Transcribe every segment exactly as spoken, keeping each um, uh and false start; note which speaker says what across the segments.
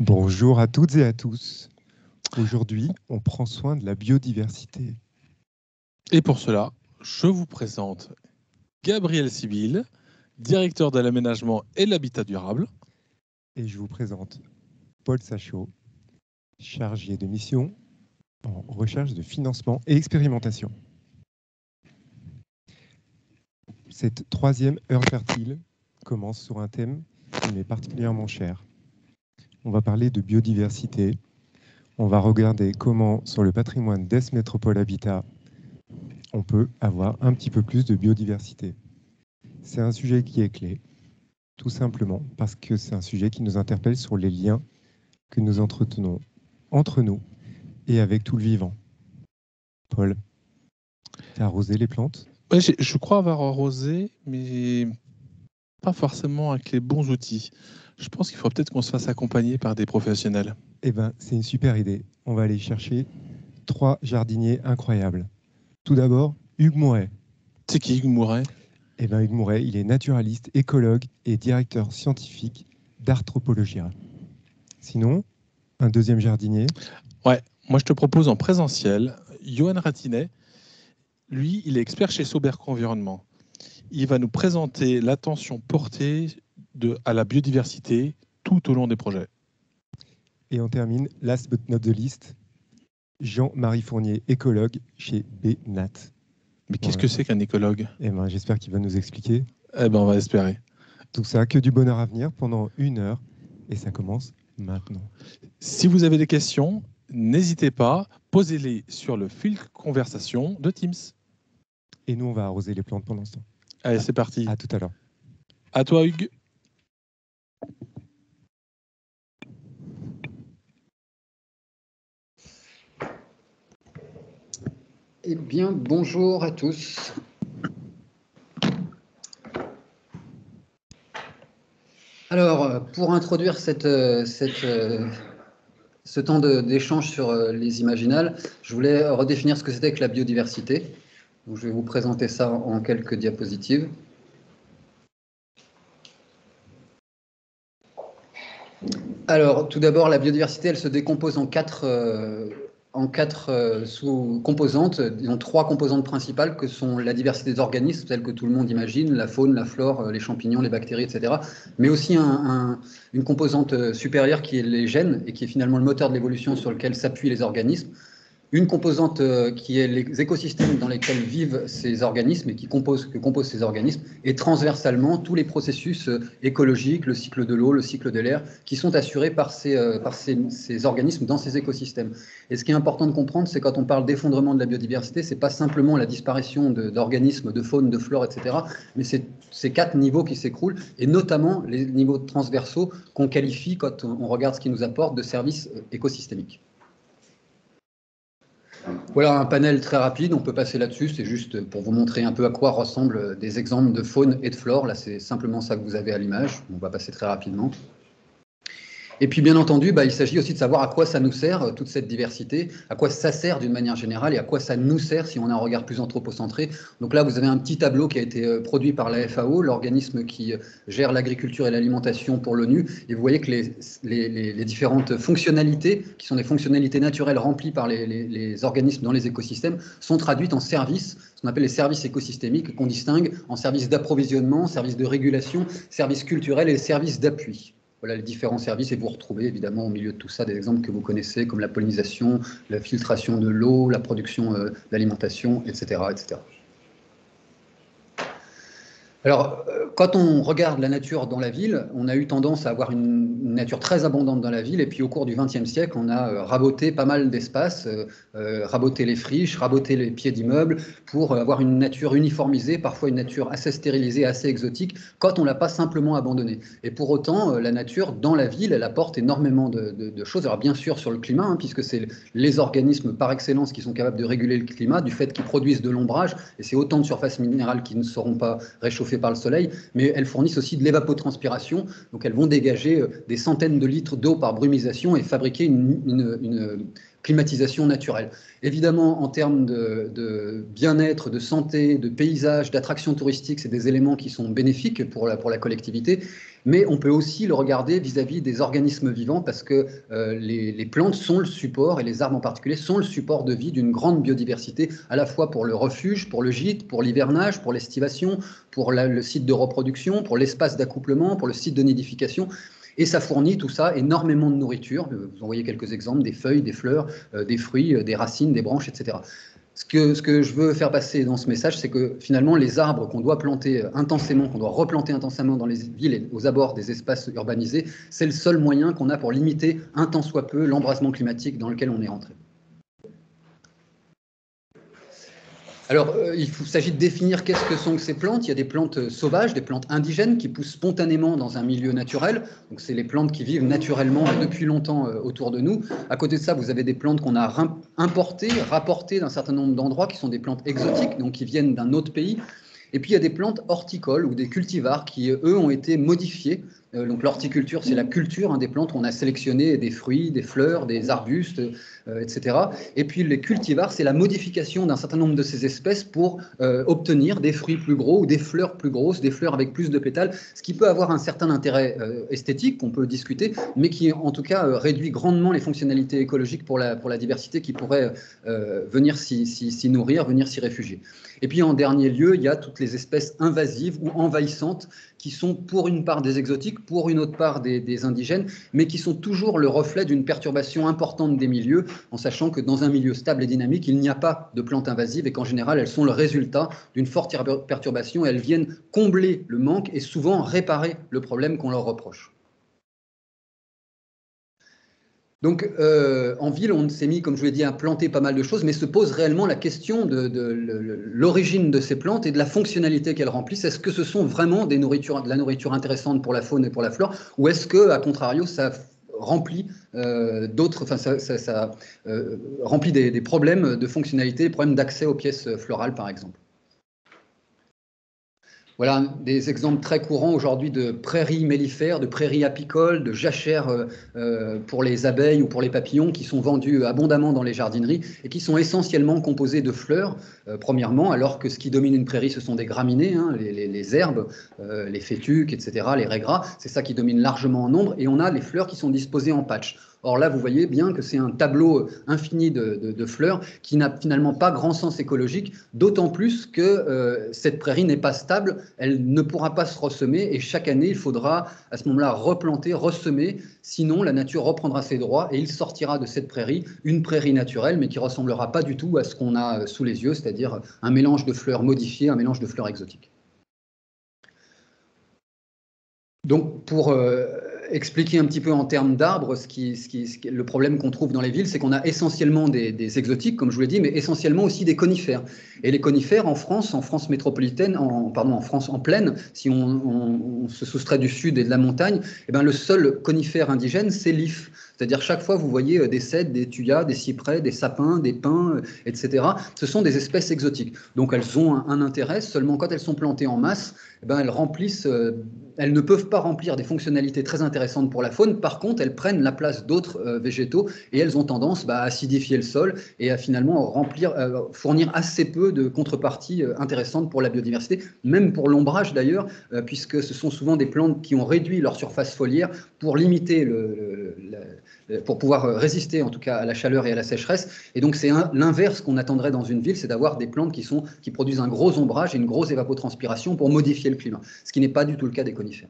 Speaker 1: Bonjour à toutes et à tous. Aujourd'hui, on prend soin de la biodiversité.
Speaker 2: Et pour cela, je vous présente Gabriel Sibyl, directeur de l'aménagement et de l'habitat durable.
Speaker 1: Et je vous présente Paul Sachot, chargé de mission en recherche de financement et expérimentation. Cette troisième heure fertile commence sur un thème qui m'est particulièrement cher. On va parler de biodiversité. On va regarder comment, sur le patrimoine d'Est Métropole Habitat, on peut avoir un petit peu plus de biodiversité. C'est un sujet qui est clé, tout simplement parce que c'est un sujet qui nous interpelle sur les liens que nous entretenons entre nous et avec tout le vivant. Paul, tu as arrosé les plantes ?
Speaker 2: Ouais, je crois avoir arrosé, mais pas forcément avec les bons outils. Je pense qu'il faut peut-être qu'on se fasse accompagner par des professionnels.
Speaker 1: Eh bien, c'est une super idée. On va aller chercher trois jardiniers incroyables. Tout d'abord, Hugues Mouret.
Speaker 2: C'est qui Hugues Mouret ?
Speaker 1: Eh bien, Hugues Mouret, il est naturaliste, écologue et directeur scientifique d'Arthropologia. Sinon, un deuxième jardinier.
Speaker 2: Ouais, moi je te propose en présentiel, Johan Ratinet. Lui, il est expert chez Soberco Environnement. Il va nous présenter l'attention portée de, à la biodiversité tout au long des projets.
Speaker 1: Et on termine, last but not the least, Jean-Marie Fournier, écologue chez B N A T.
Speaker 2: Mais qu'est-ce ouais. que c'est qu'un écologue ?
Speaker 1: Eh ben, j'espère qu'il va nous expliquer.
Speaker 2: Eh ben, on va espérer.
Speaker 1: Tout ça, que du bonheur à venir pendant une heure. Et ça commence maintenant.
Speaker 2: Si vous avez des questions, n'hésitez pas, posez-les sur le fil conversation de Teams.
Speaker 1: Et nous, on va arroser les plantes pendant ce temps.
Speaker 2: Allez, c'est parti.
Speaker 1: À tout à l'heure.
Speaker 2: À toi, Hugues.
Speaker 3: Eh bien, bonjour à tous. Alors, pour introduire cette, cette, ce temps d'échange sur les imaginales, je voulais redéfinir ce que c'était que la biodiversité. Donc, je vais vous présenter ça en quelques diapositives. Alors, tout d'abord, la biodiversité, elle se décompose en quatre... Euh, en quatre euh, sous-composantes, disons trois composantes principales que sont la diversité des organismes, telle que tout le monde imagine, la faune, la flore, les champignons, les bactéries, et cetera. Mais aussi un, un, une composante supérieure qui est les gènes et qui est finalement le moteur de l'évolution sur lequel s'appuient les organismes. Une composante euh, qui est les écosystèmes dans lesquels vivent ces organismes et qui composent, que composent ces organismes, et transversalement tous les processus euh, écologiques, le cycle de l'eau, le cycle de l'air, qui sont assurés par, ces, euh, par ces, ces organismes dans ces écosystèmes. Et ce qui est important de comprendre, c'est quand on parle d'effondrement de la biodiversité, c'est pas simplement la disparition d'organismes, de, de faune, de flore, et cetera, mais c'est ces quatre niveaux qui s'écroulent, et notamment les niveaux transversaux qu'on qualifie, quand on regarde ce qu'ils nous apportent, de services écosystémiques. Voilà un panel très rapide, on peut passer là-dessus, c'est juste pour vous montrer un peu à quoi ressemblent des exemples de faune et de flore. Là, c'est simplement ça que vous avez à l'image, on va passer très rapidement. Et puis, bien entendu, bah, il s'agit aussi de savoir à quoi ça nous sert, toute cette diversité, à quoi ça sert d'une manière générale et à quoi ça nous sert si on a un regard plus anthropocentré. Donc là, vous avez un petit tableau qui a été produit par la F A O, l'organisme qui gère l'agriculture et l'alimentation pour l'ONU. Et vous voyez que les, les, les, les différentes fonctionnalités, qui sont des fonctionnalités naturelles remplies par les, les, les organismes dans les écosystèmes, sont traduites en services, ce qu'on appelle les services écosystémiques, qu'on distingue en services d'approvisionnement, services de régulation, services culturels et services d'appui. Voilà les différents services et vous retrouvez évidemment au milieu de tout ça des exemples que vous connaissez comme la pollinisation, la filtration de l'eau, la production euh, d'alimentation, et cetera, et cetera. Alors, quand on regarde la nature dans la ville, on a eu tendance à avoir une nature très abondante dans la ville, et puis au cours du vingtième siècle, on a raboté pas mal d'espaces, euh, raboté les friches, raboté les pieds d'immeubles, pour avoir une nature uniformisée, parfois une nature assez stérilisée, assez exotique, quand on ne l'a pas simplement abandonnée. Et pour autant, la nature dans la ville, elle apporte énormément de, de, de choses. Alors bien sûr sur le climat, hein, puisque c'est les organismes par excellence qui sont capables de réguler le climat, du fait qu'ils produisent de l'ombrage, et c'est autant de surfaces minérales qui ne seront pas réchauffées par le soleil, mais elles fournissent aussi de l'évapotranspiration, donc elles vont dégager des centaines de litres d'eau par brumisation et fabriquer une, une, une climatisation naturelle. Évidemment, en termes de, de bien-être, de santé, de paysage, d'attraction touristique, c'est des éléments qui sont bénéfiques pour la, pour la collectivité. mais on peut aussi le regarder vis-à-vis des organismes vivants parce que euh, les, les plantes sont le support, et les arbres en particulier, sont le support de vie d'une grande biodiversité, à la fois pour le refuge, pour le gîte, pour l'hivernage, pour l'estivation, pour la, le site de reproduction, pour l'espace d'accouplement, pour le site de nidification. Et ça fournit tout ça énormément de nourriture. Vous en voyez quelques exemples, des feuilles, des fleurs, euh, des fruits, euh, des racines, des branches, et cetera. Ce que, ce que je veux faire passer dans ce message, c'est que finalement, les arbres qu'on doit planter intensément, qu'on doit replanter intensément dans les villes et aux abords des espaces urbanisés, c'est le seul moyen qu'on a pour limiter un tant soit peu l'embrasement climatique dans lequel on est rentré. Alors, euh, il s'agit de définir qu'est-ce que sont ces plantes. Il y a des plantes sauvages, des plantes indigènes qui poussent spontanément dans un milieu naturel. Donc, c'est les plantes qui vivent naturellement depuis longtemps euh, autour de nous. À côté de ça, vous avez des plantes qu'on a importées, rapportées d'un certain nombre d'endroits, qui sont des plantes exotiques, donc qui viennent d'un autre pays. Et puis, il y a des plantes horticoles ou des cultivars qui, eux, ont été modifiés. Euh, donc, l'horticulture, c'est la culture hein, des plantes. On a sélectionné des fruits, des fleurs, des arbustes, euh, et cetera. Et puis, les cultivars, c'est la modification d'un certain nombre de ces espèces pour euh, obtenir des fruits plus gros ou des fleurs plus grosses, des fleurs avec plus de pétales, ce qui peut avoir un certain intérêt euh, esthétique qu'on peut discuter, mais qui, en tout cas, euh, réduit grandement les fonctionnalités écologiques pour la, pour la diversité qui pourrait euh, venir s'y, s'y, s'y nourrir, venir s'y réfugier. Et puis, en dernier lieu, il y a toutes les espèces invasives ou envahissantes qui sont pour une part des exotiques, pour une autre part des, des indigènes, mais qui sont toujours le reflet d'une perturbation importante des milieux, en sachant que dans un milieu stable et dynamique, il n'y a pas de plantes invasives et qu'en général, elles sont le résultat d'une forte perturbation et elles viennent combler le manque et souvent réparer le problème qu'on leur reproche. Donc, euh, en ville, on s'est mis, comme je vous l'ai dit, à planter pas mal de choses, mais se pose réellement la question de, de, de l'origine de ces plantes et de la fonctionnalité qu'elles remplissent. Est-ce que ce sont vraiment des nourritures, de la nourriture intéressante pour la faune et pour la flore, ou est-ce que, à contrario, ça remplit euh, d'autres, enfin, ça, ça, ça euh, remplit des, des problèmes de fonctionnalité, des problèmes d'accès aux pièces florales, par exemple? Voilà des exemples très courants aujourd'hui de prairies mellifères, de prairies apicoles, de jachères euh, pour les abeilles ou pour les papillons qui sont vendues abondamment dans les jardineries et qui sont essentiellement composées de fleurs, euh, premièrement, alors que ce qui domine une prairie, ce sont des graminées, hein, les, les, les herbes, euh, les fétuques, et cetera, les raies gras, c'est ça qui domine largement en nombre, et on a les fleurs qui sont disposées en patch. Or là, vous voyez bien que c'est un tableau infini de, de, de fleurs qui n'a finalement pas grand sens écologique, d'autant plus que euh, cette prairie n'est pas stable, elle ne pourra pas se ressemer et chaque année, il faudra à ce moment-là replanter, ressemer, sinon la nature reprendra ses droits et il sortira de cette prairie une prairie naturelle, mais qui ne ressemblera pas du tout à ce qu'on a sous les yeux, c'est-à-dire un mélange de fleurs modifiées, un mélange de fleurs exotiques. Donc, pour euh, expliquer un petit peu en termes d'arbres, ce qui, ce qui, ce qui, le problème qu'on trouve dans les villes, c'est qu'on a essentiellement des, des exotiques, comme je vous l'ai dit, mais essentiellement aussi des conifères. Et les conifères, en France, en France métropolitaine, en, pardon, en France en plaine, si on, on, on se soustrait du sud et de la montagne, eh ben, le seul conifère indigène, c'est l'if. C'est-à-dire chaque fois, vous voyez des cèdres, des thuyas, des cyprès, des sapins, des pins, et cetera. Ce sont des espèces exotiques. Donc elles ont un, un intérêt, seulement quand elles sont plantées en masse, eh ben, elles remplissent, euh, elles ne peuvent pas remplir des fonctionnalités très intéressantes pour la faune. Par contre, elles prennent la place d'autres euh, végétaux et elles ont tendance bah, à acidifier le sol et à finalement remplir, euh, fournir assez peu de contreparties euh, intéressantes pour la biodiversité, même pour l'ombrage d'ailleurs, euh, puisque ce sont souvent des plantes qui ont réduit leur surface foliaire pour limiter le, le, le, pour pouvoir résister en tout cas à la chaleur et à la sécheresse. Et donc c'est l'inverse qu'on attendrait dans une ville, c'est d'avoir des plantes qui, sont, qui produisent un gros ombrage et une grosse évapotranspiration pour modifier le climat, ce qui n'est pas du tout le cas des conifères.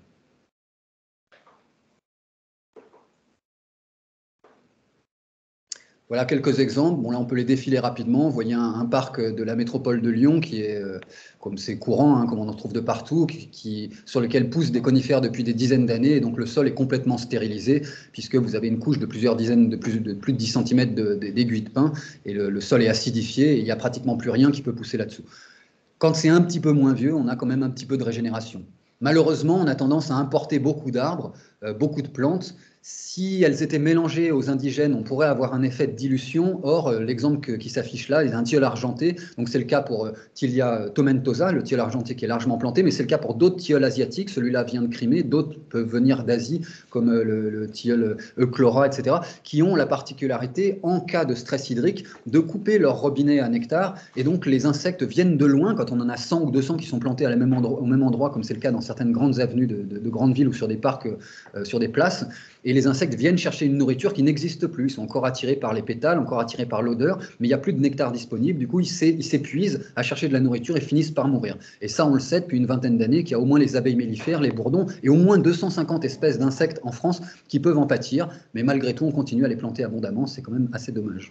Speaker 3: Voilà quelques exemples. Bon, là, on peut les défiler rapidement. Vous voyez un, un parc de la métropole de Lyon qui est, euh, comme c'est courant, hein, comme on en trouve de partout, qui, qui, sur lequel poussent des conifères depuis des dizaines d'années. Et donc, le sol est complètement stérilisé, puisque vous avez une couche de plusieurs dizaines, de plus de, plus de dix centimètres d'aiguilles de, de pin. Et le, le sol est acidifié et il n'y a pratiquement plus rien qui peut pousser là-dessous. Quand c'est un petit peu moins vieux, on a quand même un petit peu de régénération. Malheureusement, on a tendance à importer beaucoup d'arbres, euh, beaucoup de plantes, Si elles étaient mélangées aux indigènes, on pourrait avoir un effet de dilution. Or, l'exemple qui s'affiche là est un tilleul argenté. Donc, c'est le cas pour Tilia tomentosa, le tilleul argenté qui est largement planté, mais c'est le cas pour d'autres tilleuls asiatiques. Celui-là vient de Crimée, d'autres peuvent venir d'Asie, comme le, le tilleul Euchlora, et cetera, qui ont la particularité, en cas de stress hydrique, de couper leur robinet à nectar. Et donc, les insectes viennent de loin, quand on en a cent ou deux cents qui sont plantés à la même endroit, au même endroit, comme c'est le cas dans certaines grandes avenues de, de, de grandes villes ou sur des parcs, euh, sur des places. Et les insectes viennent chercher une nourriture qui n'existe plus. Ils sont encore attirés par les pétales, encore attirés par l'odeur, mais il n'y a plus de nectar disponible. Du coup, ils s'épuisent à chercher de la nourriture et finissent par mourir. Et ça, on le sait depuis une vingtaine d'années, qu'il y a au moins les abeilles mellifères, les bourdons, et au moins deux cent cinquante espèces d'insectes en France qui peuvent en pâtir. Mais malgré tout, on continue à les planter abondamment. C'est quand même assez dommage,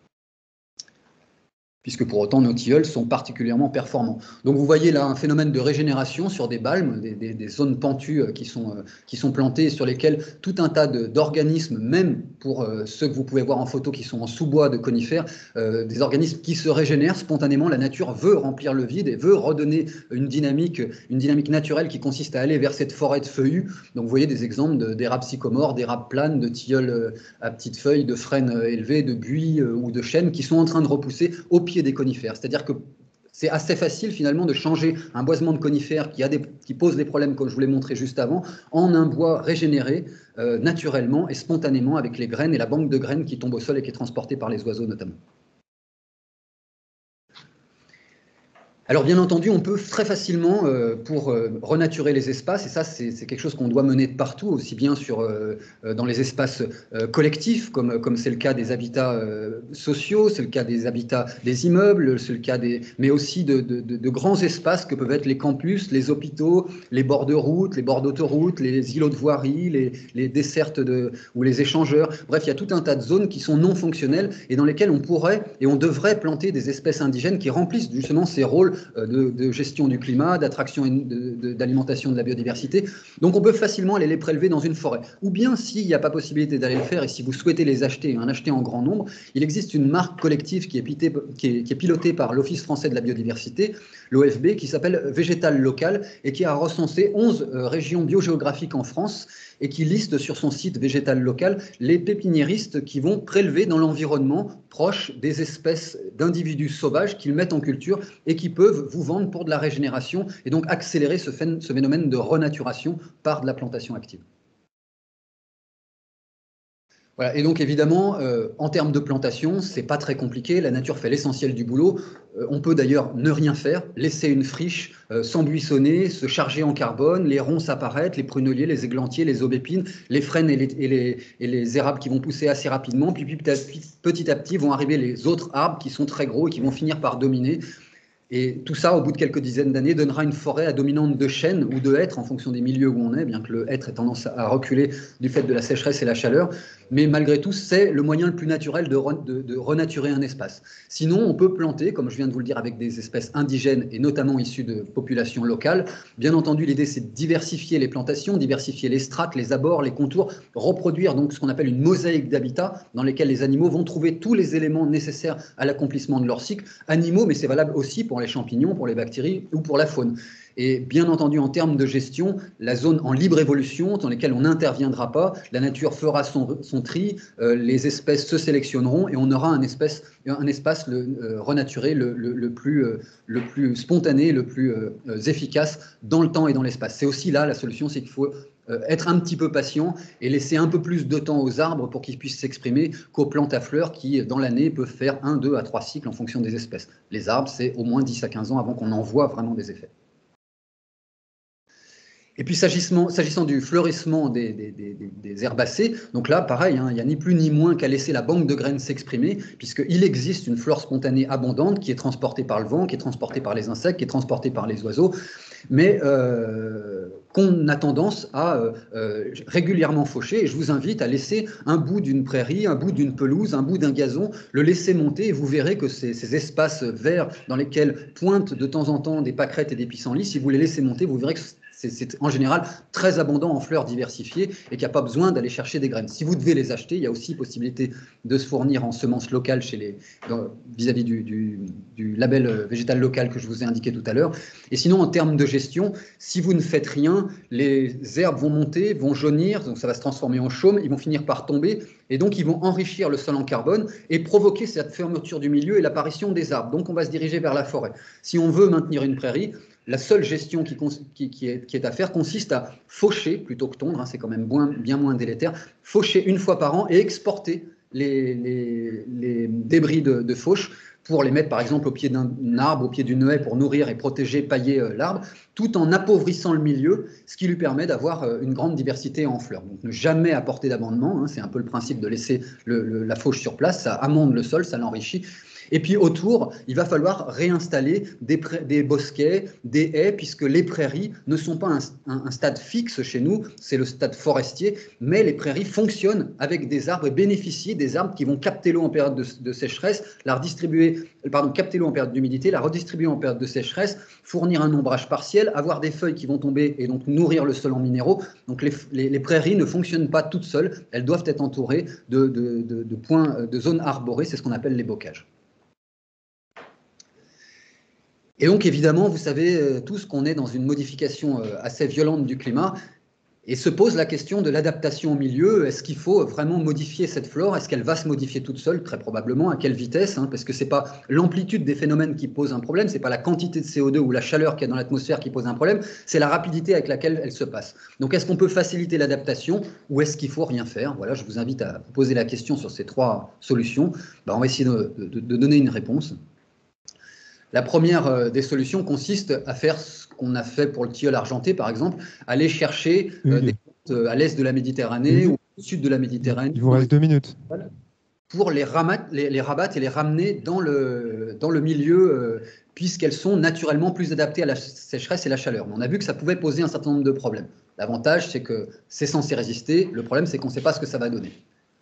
Speaker 3: puisque pour autant nos tilleuls sont particulièrement performants. Donc vous voyez là un phénomène de régénération sur des balmes, des, des, des zones pentues qui sont, euh, qui sont plantées, sur lesquelles tout un tas d'organismes, même pour euh, ceux que vous pouvez voir en photo qui sont en sous-bois de conifères, euh, des organismes qui se régénèrent spontanément. La nature veut remplir le vide et veut redonner une dynamique, une dynamique naturelle qui consiste à aller vers cette forêt de feuillus. Donc vous voyez des exemples d'érables sycomores, d'érables planes, de tilleuls à petites feuilles, de frênes élevées, de buis euh, ou de chênes qui sont en train de repousser au pied des conifères. C'est-à-dire que c'est assez facile finalement de changer un boisement de conifères qui, a des, qui pose des problèmes, comme je vous l'ai montré juste avant, en un bois régénéré euh, naturellement et spontanément avec les graines et la banque de graines qui tombe au sol et qui est transportée par les oiseaux notamment. Alors bien entendu, on peut très facilement, euh, pour euh, renaturer les espaces, et ça c'est quelque chose qu'on doit mener de partout, aussi bien sur, euh, dans les espaces euh, collectifs, comme comme c'est le cas des habitats euh, sociaux, c'est le cas des habitats des immeubles, c'est le cas des, mais aussi de, de, de, de grands espaces que peuvent être les campus, les hôpitaux, les bords de route, les bords d'autoroute, les îlots de voirie, les, les dessertes de, ou les échangeurs. Bref, il y a tout un tas de zones qui sont non fonctionnelles et dans lesquelles on pourrait et on devrait planter des espèces indigènes qui remplissent justement ces rôles De, de gestion du climat, d'attraction et d'alimentation de, de, de la biodiversité. Donc on peut facilement aller les prélever dans une forêt. Ou bien, s'il n'y a pas possibilité d'aller le faire et si vous souhaitez les acheter, en acheter en grand nombre, il existe une marque collective qui est, pité, qui est, qui est pilotée par l'Office français de la biodiversité, l'O F B, qui s'appelle Végétal Local et qui a recensé onze euh, régions biogéographiques en France et qui liste sur son site Végétal Local les pépiniéristes qui vont prélever dans l'environnement proche des espèces d'individus sauvages qu'ils mettent en culture et qui peuvent vous vendre pour de la régénération et donc accélérer ce phénomène de renaturation par de la plantation active. Voilà, et donc évidemment, euh, en termes de plantation, c'est pas très compliqué, la nature fait l'essentiel du boulot. Euh, on peut d'ailleurs ne rien faire, laisser une friche euh, s'embuissonner, se charger en carbone, les ronces apparaître, les pruneliers, les églantiers, les aubépines, les frênes et les, et, les, et les érables qui vont pousser assez rapidement, puis petit à, petit, petit à petit vont arriver les autres arbres qui sont très gros et qui vont finir par dominer. Et tout ça, au bout de quelques dizaines d'années, donnera une forêt à dominante de chênes ou de hêtres en fonction des milieux où on est, bien que le hêtre ait tendance à reculer du fait de la sécheresse et la chaleur. Mais malgré tout, c'est le moyen le plus naturel de, re, de, de renaturer un espace. Sinon, on peut planter, comme je viens de vous le dire, avec des espèces indigènes et notamment issues de populations locales. Bien entendu, l'idée, c'est de diversifier les plantations, diversifier les strates, les abords, les contours, reproduire donc ce qu'on appelle une mosaïque d'habitat dans lesquels les animaux vont trouver tous les éléments nécessaires à l'accomplissement de leur cycle. Animaux, mais c'est valable aussi pour les champignons, pour les bactéries ou pour la faune. Et bien entendu, en termes de gestion, la zone en libre évolution, dans laquelle on n'interviendra pas, la nature fera son, son tri, euh, les espèces se sélectionneront et on aura un, espèce, un espace le, euh, renaturé le, le, le, plus, euh, le plus spontané, le plus euh, efficace dans le temps et dans l'espace. C'est aussi là la solution, c'est qu'il faut euh, être un petit peu patient et laisser un peu plus de temps aux arbres pour qu'ils puissent s'exprimer qu'aux plantes à fleurs qui, dans l'année, peuvent faire un, deux à trois cycles en fonction des espèces. Les arbres, c'est au moins dix à quinze ans avant qu'on en voit vraiment des effets. Et puis s'agissant, s'agissant du fleurissement des, des, des, des herbacées, donc là pareil, hein, il n'y a ni plus ni moins qu'à laisser la banque de graines s'exprimer, puisqu'il existe une flore spontanée abondante qui est transportée par le vent, qui est transportée par les insectes, qui est transportée par les oiseaux, mais euh, qu'on a tendance à euh, euh, régulièrement faucher. Et je vous invite à laisser un bout d'une prairie, un bout d'une pelouse, un bout d'un gazon, le laisser monter et vous verrez que ces, ces espaces verts dans lesquels pointent de temps en temps des pâquerettes et des pissenlits, si vous les laissez monter, vous verrez que c'est en général très abondant en fleurs diversifiées et qu'il n'y a pas besoin d'aller chercher des graines. Si vous devez les acheter, il y a aussi possibilité de se fournir en semences locales chez les, vis-à-vis du, du, du label végétal local que je vous ai indiqué tout à l'heure. Et sinon, en termes de gestion, si vous ne faites rien, les herbes vont monter, vont jaunir, donc ça va se transformer en chaume, ils vont finir par tomber et donc ils vont enrichir le sol en carbone et provoquer cette fermeture du milieu et l'apparition des arbres. Donc on va se diriger vers la forêt. Si on veut maintenir une prairie, la seule gestion qui, qui, qui, est, qui est à faire consiste à faucher plutôt que tondre, hein, c'est quand même bien, bien moins délétère, faucher une fois par an et exporter les, les, les débris de, de fauche pour les mettre par exemple au pied d'un arbre, au pied d'une haie pour nourrir et protéger, pailler euh, l'arbre, tout en appauvrissant le milieu, ce qui lui permet d'avoir euh, une grande diversité en fleurs. Donc ne jamais apporter d'amendement, hein, c'est un peu le principe de laisser le, le, la fauche sur place, ça amende le sol, ça l'enrichit. Et puis autour, il va falloir réinstaller des, des bosquets, des haies, puisque les prairies ne sont pas un, un, un stade fixe chez nous, c'est le stade forestier, mais les prairies fonctionnent avec des arbres et bénéficient des arbres qui vont capter l'eau en période de, de sécheresse, la redistribuer, pardon, capter l'eau en période d'humidité, la redistribuer en période de sécheresse, fournir un ombrage partiel, avoir des feuilles qui vont tomber et donc nourrir le sol en minéraux. Donc les, les, les prairies ne fonctionnent pas toutes seules, elles doivent être entourées de, de, de, de points, de zones arborées, c'est ce qu'on appelle les bocages. Et donc, évidemment, vous savez tous qu'on est dans une modification assez violente du climat et se pose la question de l'adaptation au milieu. Est-ce qu'il faut vraiment modifier cette flore? Est-ce qu'elle va se modifier toute seule? Très probablement. À quelle vitesse, hein? Parce que ce n'est pas l'amplitude des phénomènes qui pose un problème, ce n'est pas la quantité de C O deux ou la chaleur qu'il y a dans l'atmosphère qui pose un problème, c'est la rapidité avec laquelle elle se passe. Donc, est-ce qu'on peut faciliter l'adaptation ou est-ce qu'il faut rien faire? Voilà, je vous invite à vous poser la question sur ces trois solutions. Ben, on va essayer de, de, de donner une réponse. La première des solutions consiste à faire ce qu'on a fait pour le tilleul argenté, par exemple, aller chercher euh, des plantes à l'est de la Méditerranée ou au sud de la Méditerranée.
Speaker 1: Il vous reste deux minutes.
Speaker 3: Pour les, ramat, les, les rabattre et les ramener dans le, dans le milieu, euh, puisqu'elles sont naturellement plus adaptées à la sécheresse et la chaleur. Mais on a vu que ça pouvait poser un certain nombre de problèmes. L'avantage, c'est que c'est censé résister. Le problème, c'est qu'on ne sait pas ce que ça va donner.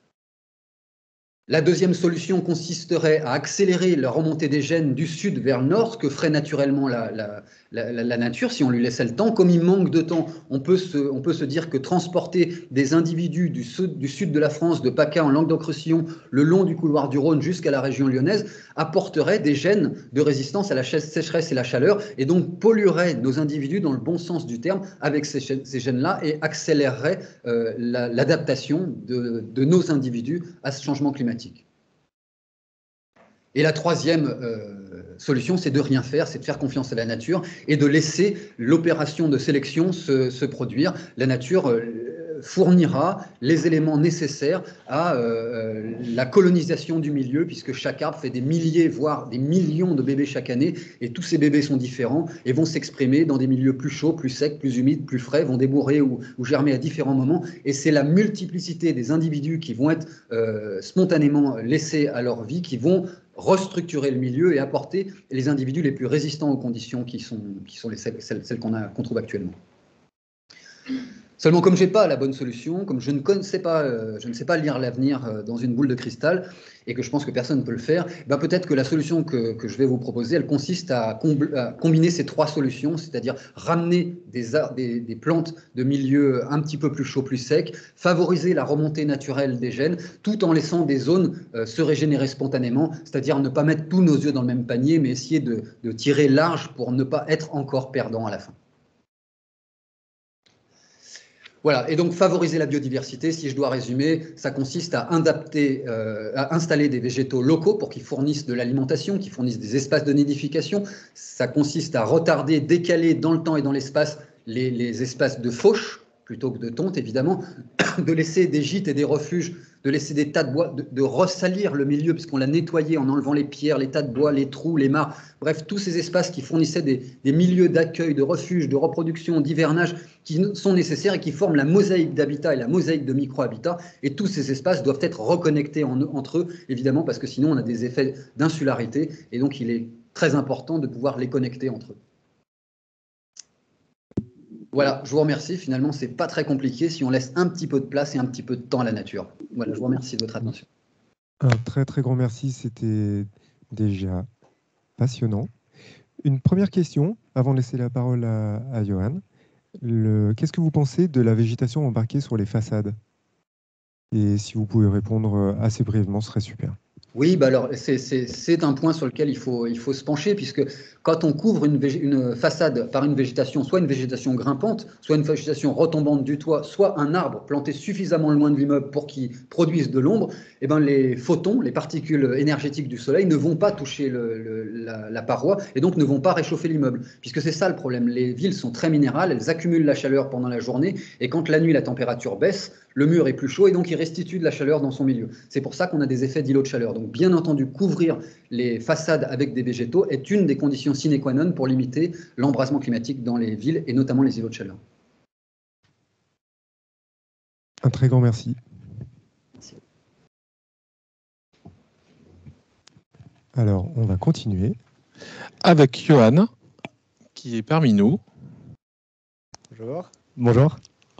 Speaker 3: La deuxième solution consisterait à accélérer la remontée des gènes du sud vers le nord, ce que ferait naturellement la, la, la, la nature si on lui laissait le temps. Comme il manque de temps, on peut se, on peut se dire que transporter des individus du sud, du sud de la France, de PACA en Languedoc-Roussillon, le long du couloir du Rhône jusqu'à la région lyonnaise, apporterait des gènes de résistance à la sécheresse et la chaleur, et donc polluerait nos individus dans le bon sens du terme avec ces, ces gènes-là et accélérerait euh, l'adaptation de, de nos individus à ce changement climatique. Et la troisième euh, solution, c'est de rien faire, c'est de faire confiance à la nature et de laisser l'opération de sélection se, se produire. La nature euh, fournira les éléments nécessaires à euh, la colonisation du milieu, puisque chaque arbre fait des milliers, voire des millions de bébés chaque année, et tous ces bébés sont différents et vont s'exprimer dans des milieux plus chauds, plus secs, plus humides, plus frais, vont débourrer ou, ou germer à différents moments. Et c'est la multiplicité des individus qui vont être euh, spontanément laissés à leur vie, qui vont restructurer le milieu et apporter les individus les plus résistants aux conditions qui sont, qui sont les, celles, celles qu'on qu'on trouve actuellement. Seulement, comme je n'ai pas la bonne solution, comme je ne, connaissais pas, euh, je ne sais pas lire l'avenir euh, dans une boule de cristal, et que je pense que personne ne peut le faire, ben peut-être que la solution que, que je vais vous proposer, elle consiste à, à combiner ces trois solutions, c'est-à-dire ramener des, des, des plantes de milieux un petit peu plus chauds, plus secs, favoriser la remontée naturelle des gènes, tout en laissant des zones euh, se régénérer spontanément, c'est-à-dire ne pas mettre tous nos œufs dans le même panier, mais essayer de, de tirer large pour ne pas être encore perdant à la fin. Voilà, et donc favoriser la biodiversité, si je dois résumer, ça consiste à, adapter, euh, à installer des végétaux locaux pour qu'ils fournissent de l'alimentation, qu'ils fournissent des espaces de nidification. Ça consiste à retarder, décaler dans le temps et dans l'espace les, les espaces de fauche, plutôt que de tonte, évidemment, de laisser des gîtes et des refuges, de laisser des tas de bois, de, de ressalir le milieu, puisqu'on l'a nettoyé en enlevant les pierres, les tas de bois, les trous, les mares, bref, tous ces espaces qui fournissaient des, des milieux d'accueil, de refuge, de reproduction, d'hivernage, qui sont nécessaires et qui forment la mosaïque d'habitat et la mosaïque de micro-habitat. Et tous ces espaces doivent être reconnectés en, entre eux, évidemment, parce que sinon on a des effets d'insularité, et donc il est très important de pouvoir les connecter entre eux. Voilà, je vous remercie. Finalement, ce n'est pas très compliqué si on laisse un petit peu de place et un petit peu de temps à la nature. Voilà, je vous remercie de votre attention.
Speaker 1: Un très très grand merci, c'était déjà passionnant. Une première question, avant de laisser la parole à, à Johan. Le... Qu'est-ce que vous pensez de la végétation embarquée sur les façades? Et si vous pouvez répondre assez brièvement, ce serait super.
Speaker 3: Oui, bah alors c'est un point sur lequel il faut, il faut se pencher, puisque quand on couvre une, une façade par une végétation, soit une végétation grimpante, soit une végétation retombante du toit, soit un arbre planté suffisamment loin de l'immeuble pour qu'il produise de l'ombre, eh ben les photons, les particules énergétiques du soleil ne vont pas toucher le, le, la, la paroi et donc ne vont pas réchauffer l'immeuble, puisque c'est ça le problème. Les villes sont très minérales, elles accumulent la chaleur pendant la journée, et quand la nuit la température baisse, le mur est plus chaud et donc il restitue de la chaleur dans son milieu. C'est pour ça qu'on a des effets d'îlots de chaleur. Donc bien entendu, couvrir les façades avec des végétaux est une des conditions sine qua non pour limiter l'embrasement climatique dans les villes et notamment les îlots de chaleur.
Speaker 1: Un très grand merci.
Speaker 3: Merci.
Speaker 1: Alors, on va continuer.
Speaker 2: Avec Johan, qui est parmi nous.
Speaker 4: Bonjour. Bonjour.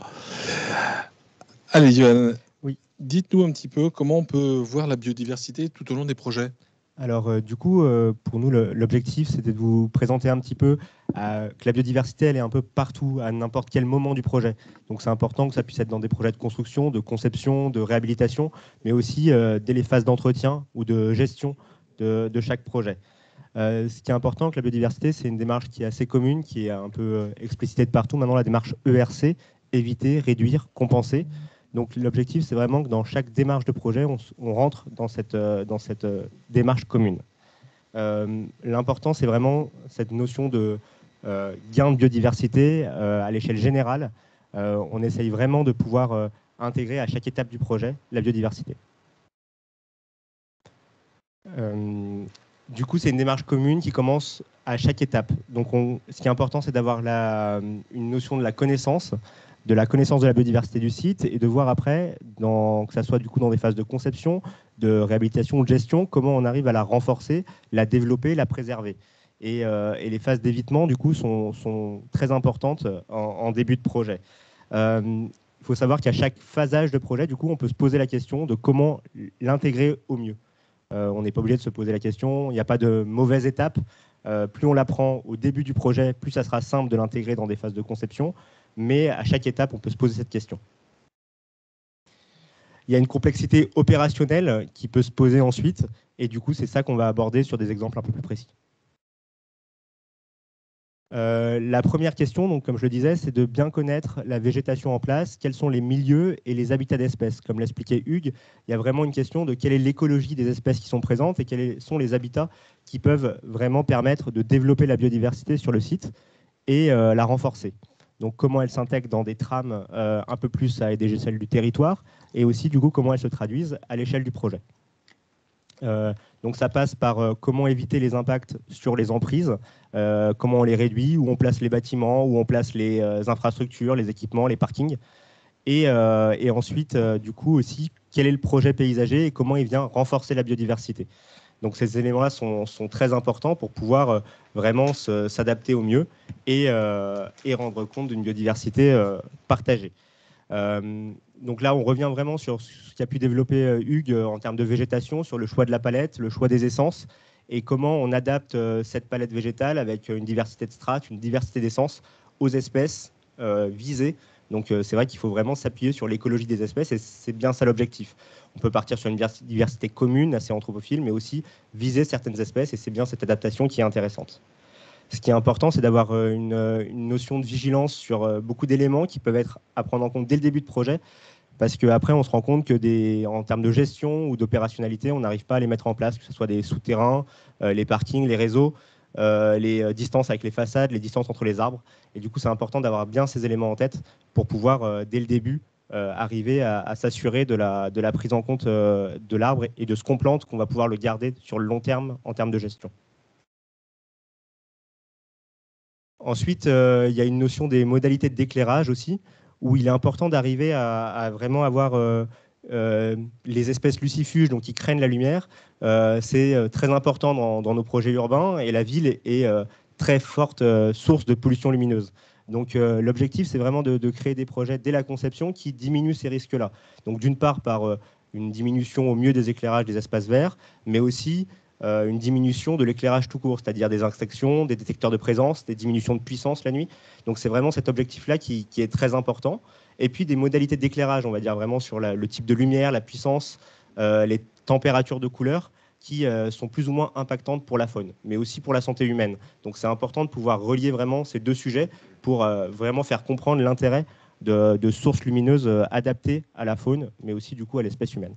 Speaker 2: Allez, Johan,
Speaker 4: oui.
Speaker 2: Dites-nous un petit peu comment on peut voir la biodiversité tout au long des projets.
Speaker 4: Alors, euh, du coup, euh, pour nous, l'objectif, c'était de vous présenter un petit peu euh, que la biodiversité, elle est un peu partout, à n'importe quel moment du projet. Donc, c'est important que ça puisse être dans des projets de construction, de conception, de réhabilitation, mais aussi euh, dès les phases d'entretien ou de gestion de, de chaque projet. Euh, ce qui est important, que la biodiversité, c'est une démarche qui est assez commune, qui est un peu euh, explicitée de partout. Maintenant, la démarche E R C, éviter, réduire, compenser. Donc l'objectif, c'est vraiment que dans chaque démarche de projet, on, on rentre dans cette, euh, dans cette euh, démarche commune. Euh, L'important, c'est vraiment cette notion de euh, gain de biodiversité euh, à l'échelle générale. Euh, on essaye vraiment de pouvoir euh, intégrer à chaque étape du projet la biodiversité. Euh, du coup, c'est une démarche commune qui commence à chaque étape. Donc on, ce qui est important, c'est d'avoir une notion de la connaissance, de la connaissance de la biodiversité du site et de voir après, dans, que ça soit du coup dans des phases de conception, de réhabilitation ou de gestion, comment on arrive à la renforcer, la développer, la préserver. Et, euh, et les phases d'évitement, du coup, sont, sont très importantes en, en début de projet. Euh, il faut savoir qu'à chaque phasage de projet, du coup, on peut se poser la question de comment l'intégrer au mieux. Euh, on n'est pas obligé de se poser la question, il n'y a pas de mauvaise étape. Euh, plus on l'apprend au début du projet, plus ça sera simple de l'intégrer dans des phases de conception. Mais à chaque étape, on peut se poser cette question. Il y a une complexité opérationnelle qui peut se poser ensuite, et du coup, c'est ça qu'on va aborder sur des exemples un peu plus précis. Euh, la première question, donc, comme je le disais, c'est de bien connaître la végétation en place, quels sont les milieux et les habitats d'espèces. Comme l'expliquait Hugues, il y a vraiment une question de quelle est l'écologie des espèces qui sont présentes et quels sont les habitats qui peuvent vraiment permettre de développer la biodiversité sur le site et euh, la renforcer. Donc comment elles s'intègrent dans des trames euh, un peu plus à l'échelle du territoire, et aussi du coup comment elles se traduisent à l'échelle du projet. Euh, donc ça passe par euh, comment éviter les impacts sur les emprises, euh, comment on les réduit, où on place les bâtiments, où on place les euh, infrastructures, les équipements, les parkings, et, euh, et ensuite euh, du coup aussi quel est le projet paysager et comment il vient renforcer la biodiversité. Donc ces éléments-là sont, sont très importants pour pouvoir euh, vraiment s'adapter au mieux et, euh, et rendre compte d'une biodiversité euh, partagée. Euh, donc là, on revient vraiment sur ce qu'a pu développer euh, Hugues en termes de végétation, sur le choix de la palette, le choix des essences, et comment on adapte euh, cette palette végétale avec une diversité de strates, une diversité d'essences aux espèces euh, visées. Donc euh, c'est vrai qu'il faut vraiment s'appuyer sur l'écologie des espèces, et c'est bien ça l'objectif. On peut partir sur une diversité commune, assez anthropophile, mais aussi viser certaines espèces, et c'est bien cette adaptation qui est intéressante. Ce qui est important, c'est d'avoir une, une notion de vigilance sur beaucoup d'éléments qui peuvent être à prendre en compte dès le début de projet, parce qu'après, on se rend compte que des, en termes de gestion ou d'opérationnalité, on n'arrive pas à les mettre en place, que ce soit des souterrains, euh, les parkings, les réseaux, euh, les distances avec les façades, les distances entre les arbres. Et du coup, c'est important d'avoir bien ces éléments en tête pour pouvoir, euh, dès le début, euh, arriver à, à s'assurer de la, de la prise en compte euh, de l'arbre et de ce qu'on plante, qu'on va pouvoir le garder sur le long terme en termes de gestion. Ensuite, euh, il y a une notion des modalités d'éclairage aussi, où il est important d'arriver à, à vraiment avoir euh, euh, les espèces lucifuges, donc qui craignent la lumière. Euh, c'est très important dans, dans nos projets urbains, et la ville est, est euh, très forte euh, source de pollution lumineuse. Donc euh, l'objectif, c'est vraiment de, de créer des projets dès la conception qui diminuent ces risques-là. Donc d'une part par euh, une diminution au mieux des éclairages des espaces verts, mais aussi euh, une diminution de l'éclairage tout court, c'est-à-dire des extractions, des détecteurs de présence, des diminutions de puissance la nuit. Donc c'est vraiment cet objectif-là qui, qui est très important. Et puis des modalités d'éclairage, on va dire vraiment sur la, le type de lumière, la puissance, euh, les températures de couleur, qui euh, sont plus ou moins impactantes pour la faune, mais aussi pour la santé humaine. Donc c'est important de pouvoir relier vraiment ces deux sujets pour euh, vraiment faire comprendre l'intérêt de, de sources lumineuses euh, adaptées à la faune, mais aussi du coup à l'espèce humaine.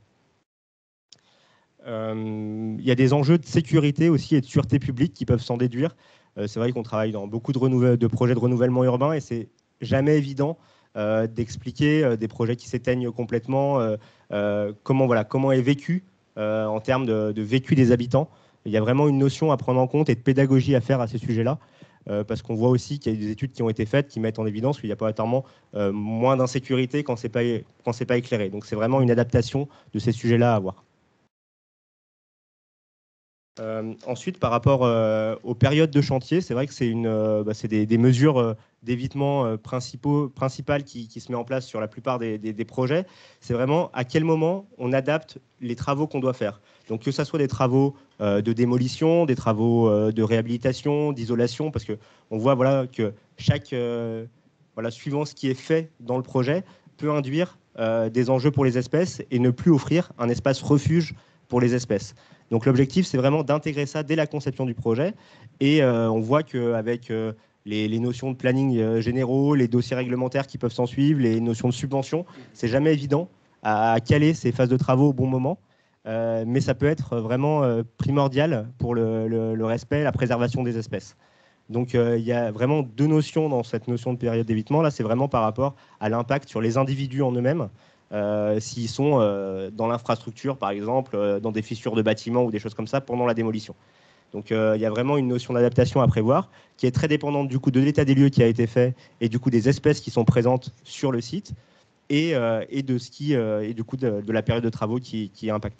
Speaker 4: Euh, il y a des enjeux de sécurité aussi et de sûreté publique qui peuvent s'en déduire. Euh, c'est vrai qu'on travaille dans beaucoup de, renouvel- de projets de renouvellement urbain et c'est jamais évident euh, d'expliquer euh, des projets qui s'éteignent complètement, euh, euh, comment, voilà, comment est vécu euh, en termes de, de vécu des habitants. Il y a vraiment une notion à prendre en compte et de pédagogie à faire à ces sujets-là, euh, parce qu'on voit aussi qu'il y a des études qui ont été faites qui mettent en évidence qu'il y a pas notamment euh, moins d'insécurité quand c'est pas, quand c'est pas éclairé. Donc c'est vraiment une adaptation de ces sujets-là à avoir. Euh, ensuite, par rapport euh, aux périodes de chantier, c'est vrai que c'est une, euh, bah, c'est des, des mesures euh, d'évitement euh, principaux, principales qui, qui se met en place sur la plupart des, des, des projets. C'est vraiment à quel moment on adapte les travaux qu'on doit faire. Donc que ce soit des travaux euh, de démolition, des travaux euh, de réhabilitation, d'isolation, parce que on voit voilà que chaque, euh, voilà, suivant ce qui est fait dans le projet, peut induire euh, des enjeux pour les espèces et ne plus offrir un espace refuge pour les espèces. Donc l'objectif, c'est vraiment d'intégrer ça dès la conception du projet. Et euh, on voit qu'avec euh, les, les notions de planning euh, généraux, les dossiers réglementaires qui peuvent s'en suivre, les notions de subvention, c'est jamais évident à, à caler ces phases de travaux au bon moment. Euh, mais ça peut être vraiment euh, primordial pour le, le, le respect, la préservation des espèces. Donc euh, il y a vraiment deux notions dans cette notion de période d'évitement. Là, c'est vraiment par rapport à l'impact sur les individus en eux-mêmes. Euh, s'ils sont euh, dans l'infrastructure, par exemple, euh, dans des fissures de bâtiments ou des choses comme ça pendant la démolition. Donc euh, il y a vraiment une notion d'adaptation à prévoir qui est très dépendante du coup de l'état des lieux qui a été fait et du coup des espèces qui sont présentes sur le site et, euh, et de ce qui euh, et du coup de, de la période de travaux qui, qui est impactée.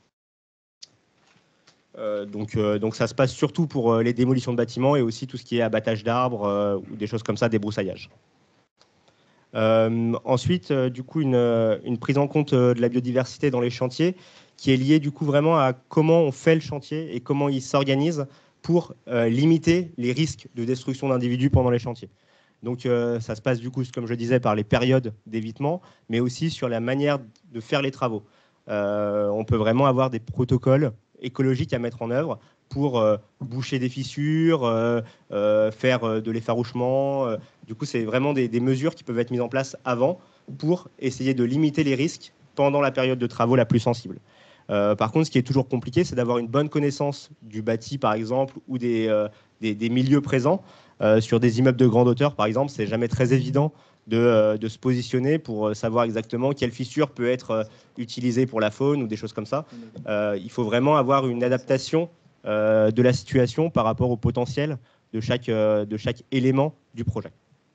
Speaker 4: Euh, donc, euh, donc ça se passe surtout pour euh, les démolitions de bâtiments et aussi tout ce qui est abattage d'arbres euh, ou des choses comme ça, débroussaillage. Euh, ensuite, euh, du coup, une, une prise en compte euh, de la biodiversité dans les chantiers qui est liée du coup vraiment à comment on fait le chantier et comment il s'organise pour euh, limiter les risques de destruction d'individus pendant les chantiers. Donc euh, ça se passe du coup, comme je disais, par les périodes d'évitement, mais aussi sur la manière de faire les travaux. Euh, on peut vraiment avoir des protocoles écologiques à mettre en œuvre pour euh, boucher des fissures, euh, euh, faire euh, de l'effarouchement. Euh, du coup, c'est vraiment des, des mesures qui peuvent être mises en place avant pour essayer de limiter les risques pendant la période de travaux la plus sensible. Euh, par contre, ce qui est toujours compliqué, c'est d'avoir une bonne connaissance du bâti, par exemple, ou des, euh, des, des milieux présents. Euh, sur des immeubles de grande hauteur, par exemple, c'est jamais très évident de, euh, de se positionner pour savoir exactement quelle fissure peut être euh, utilisée pour la faune ou des choses comme ça. Euh, il faut vraiment avoir une adaptation euh, de la situation par rapport au potentiel de chaque, euh, de chaque élément du projet.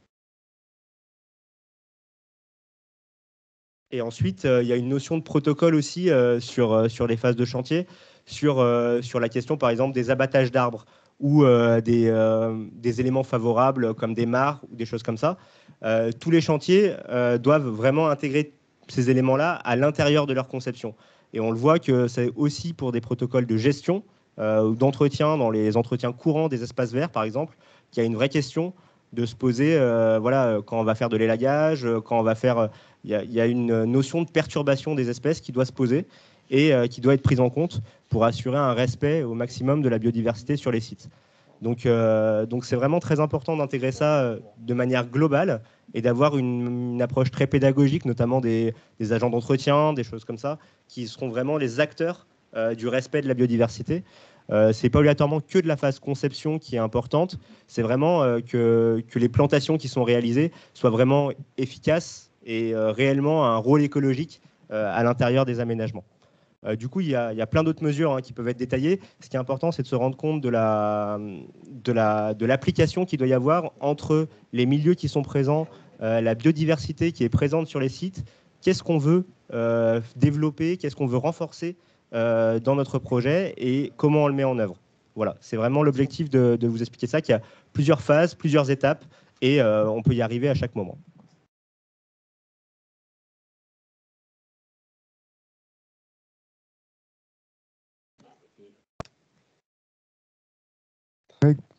Speaker 4: Et ensuite, euh, il y a une notion de protocole aussi euh, sur, euh, sur les phases de chantier, sur, euh, sur la question, par exemple, des abattages d'arbres ou euh, des, euh, des éléments favorables comme des mares ou des choses comme ça. Euh, tous les chantiers euh, doivent vraiment intégrer ces éléments-là à l'intérieur de leur conception. Et on le voit que c'est aussi pour des protocoles de gestion euh, ou d'entretien, dans les entretiens courants des espaces verts, par exemple, qu'il y a une vraie question de se poser, euh, voilà, quand on va faire de l'élagage, quand on va faire... Il y, a, il y a une notion de perturbation des espèces qui doit se poser et euh, qui doit être prise en compte pour assurer un respect au maximum de la biodiversité sur les sites. Donc, euh, donc c'est vraiment très important d'intégrer ça euh, de manière globale et d'avoir une, une approche très pédagogique, notamment des, des agents d'entretien, des choses comme ça, qui seront vraiment les acteurs euh, du respect de la biodiversité. Euh, c'est pas obligatoirement que de la phase conception qui est importante, c'est vraiment euh, que, que les plantations qui sont réalisées soient vraiment efficaces et euh, réellement un rôle écologique euh, à l'intérieur des aménagements. Euh, du coup, il y a, il y a plein d'autres mesures hein, qui peuvent être détaillées. Ce qui est important, c'est de se rendre compte de la, de la, de l'application qu'il doit y avoir entre les milieux qui sont présents, euh, la biodiversité qui est présente sur les sites. Qu'est-ce qu'on veut euh, développer, qu'est-ce qu'on veut renforcer euh, dans notre projet et comment on le met en œuvre. Voilà, c'est vraiment l'objectif de, de vous expliquer ça, qu'il y a plusieurs phases, plusieurs étapes et euh, on peut y arriver à chaque moment.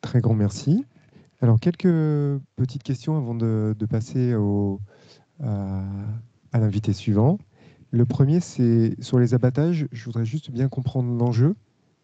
Speaker 1: Très grand merci. Alors, quelques petites questions avant de, de passer au, à, à l'invité suivant. Le premier, c'est sur les abattages. Je voudrais juste bien comprendre l'enjeu.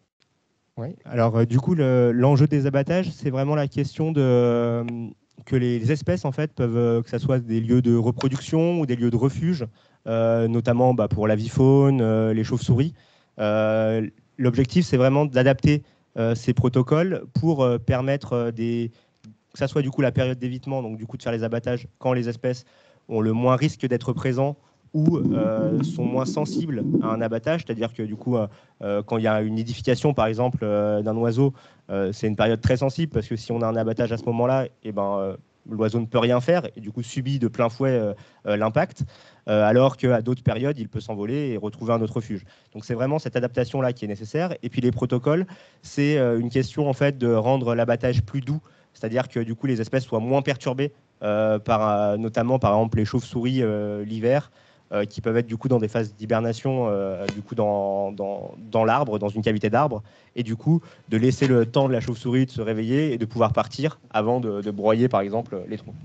Speaker 4: Oui. Alors, euh, du coup, le- l'enjeu des abattages, c'est vraiment la question de, euh, que les espèces, en fait, peuvent, euh, que ce soit des lieux de reproduction ou des lieux de refuge, euh, notamment bah, pour l'avifaune, euh, les chauves-souris. Euh, L'objectif, c'est vraiment d'adapter euh, ces protocoles pour euh, permettre euh, des, que ça soit du coup la période d'évitement, donc du coup de faire les abattages quand les espèces ont le moins risque d'être présents ou euh, sont moins sensibles à un abattage, c'est-à-dire que du coup, euh, euh, quand il y a une nidification par exemple euh, d'un oiseau, euh, c'est une période très sensible parce que si on a un abattage à ce moment-là, eh ben, euh, l'oiseau ne peut rien faire et du coup subit de plein fouet euh, euh, l'impact, euh, alors qu'à d'autres périodes, il peut s'envoler et retrouver un autre refuge. Donc c'est vraiment cette adaptation-là qui est nécessaire. Et puis les protocoles, c'est euh, une question en fait de rendre l'abattage plus doux, c'est-à-dire que du coup les espèces soient moins perturbées, euh, par, euh, notamment par exemple les chauves-souris euh, l'hiver, euh, qui peuvent être du coup dans des phases d'hibernation, euh, du coup dans, dans, dans l'arbre, dans une cavité d'arbre, et du coup de laisser le temps de la chauve-souris de se réveiller et de pouvoir partir avant de, de broyer par exemple les troncs.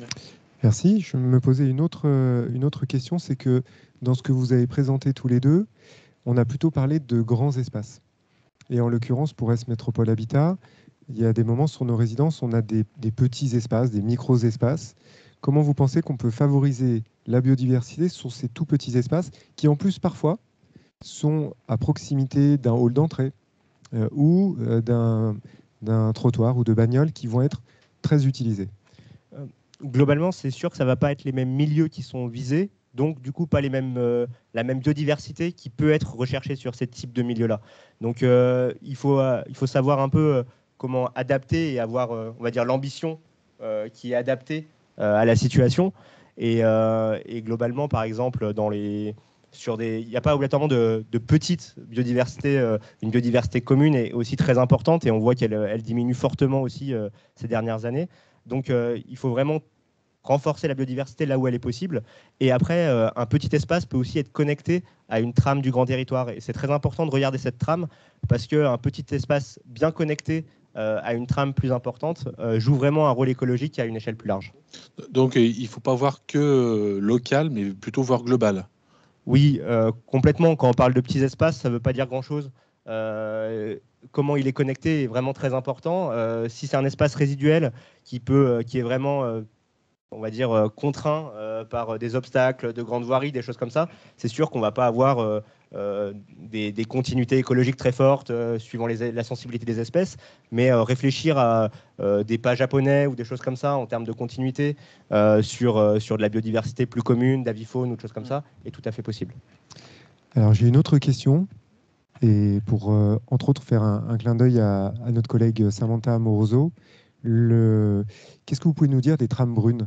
Speaker 1: Merci. Je me posais une autre, euh, une autre question, c'est que dans ce que vous avez présenté tous les deux, on a plutôt parlé de grands espaces. Et en l'occurrence, pour S Métropole Habitat, il y a des moments sur nos résidences, on a des, des petits espaces, des micro-espaces. Comment vous pensez qu'on peut favoriser la biodiversité sur ces tout petits espaces qui, en plus, parfois, sont à proximité d'un hall d'entrée euh, ou euh, d'un, d'un trottoir ou de bagnoles qui vont être très utilisés?
Speaker 4: Euh, Globalement, c'est sûr que ça ne va pas être les mêmes milieux qui sont visés, donc du coup pas les mêmes, euh, la même biodiversité qui peut être recherchée sur ces types de milieux-là. Donc euh, il, faut, euh, il faut savoir un peu euh, comment adapter et avoir, euh, on va dire, l'ambition euh, qui est adaptée euh, à la situation. Et, euh, et globalement, par exemple, dans les, sur des, il n'y a pas obligatoirement de, de petites biodiversités. Euh, une biodiversité commune est aussi très importante et on voit qu'elle elle diminue fortement aussi euh, ces dernières années. Donc euh, il faut vraiment renforcer la biodiversité là où elle est possible. Et après, euh, un petit espace peut aussi être connecté à une trame du grand territoire. Et c'est très important de regarder cette trame parce qu'un petit espace bien connecté euh, à une trame plus importante euh, joue vraiment un rôle écologique à une échelle plus large.
Speaker 2: Donc, il ne faut pas voir que local, mais plutôt voir global.
Speaker 4: Oui, euh, complètement. Quand on parle de petits espaces, ça ne veut pas dire grand-chose. Euh, comment il est connecté est vraiment très important. Euh, si c'est un espace résiduel qui, peut, qui est vraiment... Euh, on va dire, euh, contraint euh, par des obstacles, de grandes voiries, des choses comme ça, c'est sûr qu'on ne va pas avoir euh, euh, des, des continuités écologiques très fortes euh, suivant les, la sensibilité des espèces, mais euh, réfléchir à euh, des pas japonais ou des choses comme ça en termes de continuité euh, sur, euh, sur de la biodiversité plus commune, d'avifaune ou de choses comme ça, est tout à fait possible.
Speaker 1: Alors j'ai une autre question, et pour euh, entre autres faire un, un clin d'œil à, à notre collègue Samantha Amoroso, le... qu'est-ce que vous pouvez nous dire des trames brunes?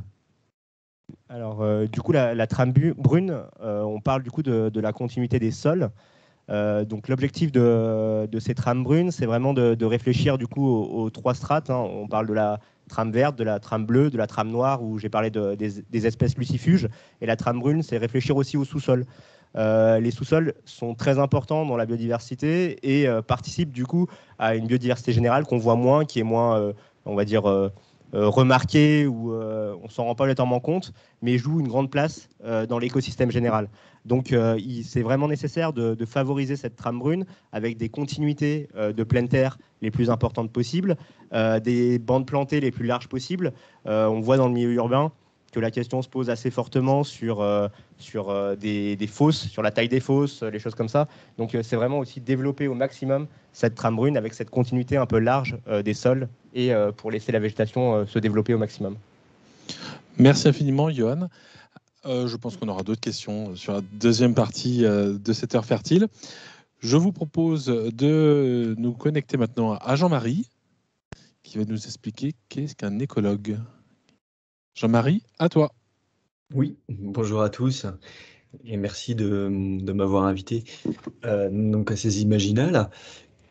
Speaker 4: Alors, euh, du coup, la, la trame bu- brune, euh, on parle du coup de, de la continuité des sols. Euh, donc, l'objectif de, de ces trames brunes, c'est vraiment de, de réfléchir du coup aux, aux trois strates, hein. On parle de la trame verte, de la trame bleue, de la trame noire, où j'ai parlé de, des, des espèces lucifuges. Et la trame brune, c'est réfléchir aussi au sous-sol. Euh, les sous-sols sont très importants dans la biodiversité et euh, participent du coup à une biodiversité générale qu'on voit moins, qui est moins, euh, on va dire, euh, euh, remarquée ou euh, on s'en rend pas obligatoirement compte, mais joue une grande place euh, dans l'écosystème général. Donc euh, c'est vraiment nécessaire de, de favoriser cette trame brune avec des continuités euh, de pleine terre les plus importantes possibles, euh, des bandes plantées les plus larges possibles. Euh, on voit dans le milieu urbain que la question se pose assez fortement sur, euh, sur euh, des, des fosses, sur la taille des fosses, les choses comme ça. Donc euh, c'est vraiment aussi développer au maximum cette trame brune avec cette continuité un peu large euh, des sols et euh, pour laisser la végétation euh, se développer au maximum.
Speaker 2: Merci infiniment, Johan. Euh, je pense qu'on aura d'autres questions sur la deuxième partie euh, de cette heure fertile. Je vous propose de nous connecter maintenant à Jean-Marie, qui va nous expliquer qu'est-ce qu'un écologue. Jean-Marie, à toi.
Speaker 5: Oui, bonjour à tous et merci de, de m'avoir invité euh, donc à ces Imaginales.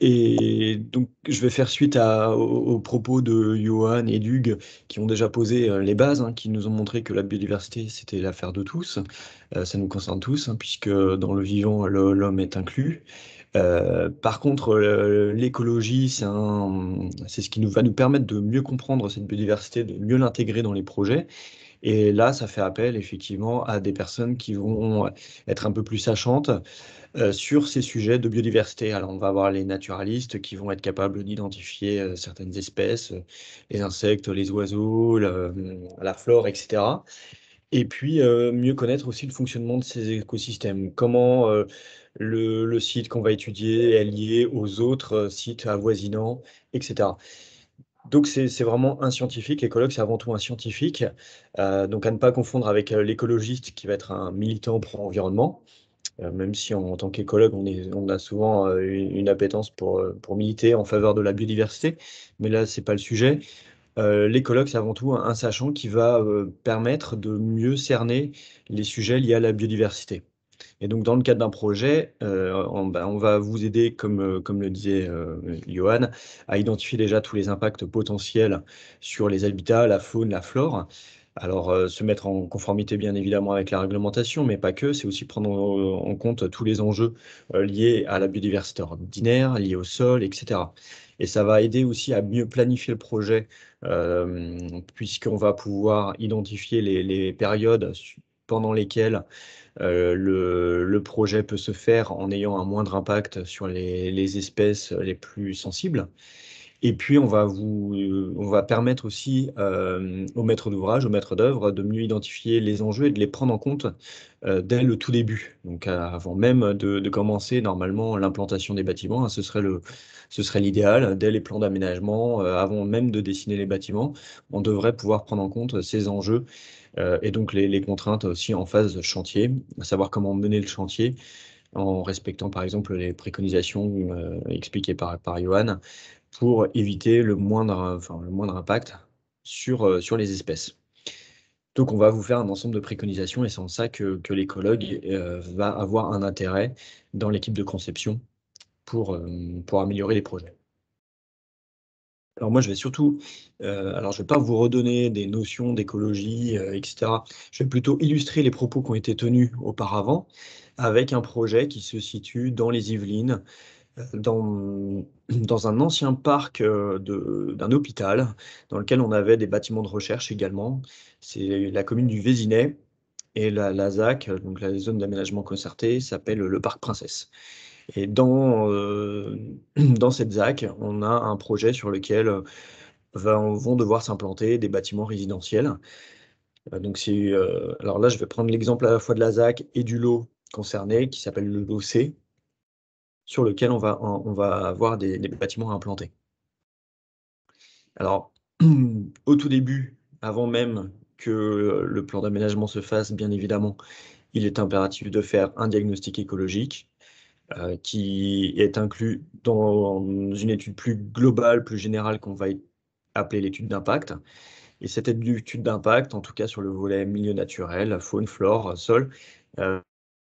Speaker 5: Et donc, je vais faire suite à, aux, aux propos de Johan et d'Hugues qui ont déjà posé euh, les bases, hein, qui nous ont montré que la biodiversité, c'était l'affaire de tous. Euh, ça nous concerne tous, hein, puisque dans le vivant, le- l'homme est inclus. Euh, par contre, euh, l'écologie, c'est un, c'est ce qui nous va nous permettre de mieux comprendre cette biodiversité, de mieux l'intégrer dans les projets. Et là, ça fait appel effectivement à des personnes qui vont être un peu plus sachantes euh, sur ces sujets de biodiversité. Alors, on va avoir les naturalistes qui vont être capables d'identifier euh, certaines espèces, euh, les insectes, les oiseaux, le- la flore, et cetera. Et puis, euh, mieux connaître aussi le fonctionnement de ces écosystèmes. Comment euh, le, le site qu'on va étudier est lié aux autres euh, sites avoisinants, et cetera. Donc, c'est c'est vraiment un scientifique. L'écologue, c'est avant tout un scientifique. Euh, donc, à ne pas confondre avec euh, l'écologiste qui va être un militant pro-environnement. Euh, même si en, en tant qu'écologue, on, est- on a souvent euh, une, une appétence pour, euh, pour militer en faveur de la biodiversité. Mais là, c'est pas le sujet. Euh, l'écologue, c'est avant tout un, un sachant qui va euh, permettre de mieux cerner les sujets liés à la biodiversité. Et donc, dans le cadre d'un projet, euh, on, bah, on va vous aider, comme, euh, comme le disait euh, Johan, à identifier déjà tous les impacts potentiels sur les habitats, la faune, la flore. Alors, euh, se mettre en conformité, bien évidemment, avec la réglementation, mais pas que, c'est aussi prendre en, en compte tous les enjeux euh, liés à la biodiversité ordinaire, liés au sol, et cetera. Et ça va aider aussi à mieux planifier le projet, euh, puisqu'on va pouvoir identifier les, les périodes pendant lesquelles euh, le, le projet peut se faire en ayant un moindre impact sur les, les espèces les plus sensibles. Et puis, on va vous, euh, on va permettre aussi euh, aux maîtres d'ouvrage, aux maîtres d'œuvre, de mieux identifier les enjeux et de les prendre en compte euh, dès le tout début. Donc, euh, avant même de, de commencer normalement l'implantation des bâtiments, hein, ce serait le, ce serait l'idéal. Dès les plans d'aménagement, euh, avant même de dessiner les bâtiments, on devrait pouvoir prendre en compte ces enjeux euh, et donc les, les contraintes aussi en phase chantier, à savoir comment mener le chantier en respectant par exemple les préconisations euh, expliquées par, par Johan pour éviter le moindre, enfin, le moindre impact sur, euh, sur les espèces. Donc, on va vous faire un ensemble de préconisations et c'est en ça que, que l'écologue euh, va avoir un intérêt dans l'équipe de conception pour, euh, pour améliorer les projets. Alors moi, je vais surtout, euh, alors je vais pas vous redonner des notions d'écologie, euh, et cetera. Je vais plutôt illustrer les propos qui ont été tenus auparavant avec un projet qui se situe dans les Yvelines, dans, dans un ancien parc euh, de- d'un hôpital, dans lequel on avait des bâtiments de recherche également. C'est la commune du Vésinet et la, la Z A C, donc la zone d'aménagement concerté, s'appelle le Parc Princesse. Et dans, euh, dans cette Z A C, on a un projet sur lequel euh, va- vont devoir s'implanter des bâtiments résidentiels. Euh, donc c'est, euh, alors là, je vais prendre l'exemple à la fois de la Z A C et du lot concerné, qui s'appelle le lot C, sur lequel on va, on va avoir des, des bâtiments à implanter. Alors, au tout début, avant même que le plan d'aménagement se fasse, bien évidemment, il est impératif de faire un diagnostic écologique euh, qui est inclus dans une étude plus globale, plus générale qu'on va appeler l'étude d'impact. Et cette étude d'impact, en tout cas sur le volet milieu naturel, faune, flore, sol, euh,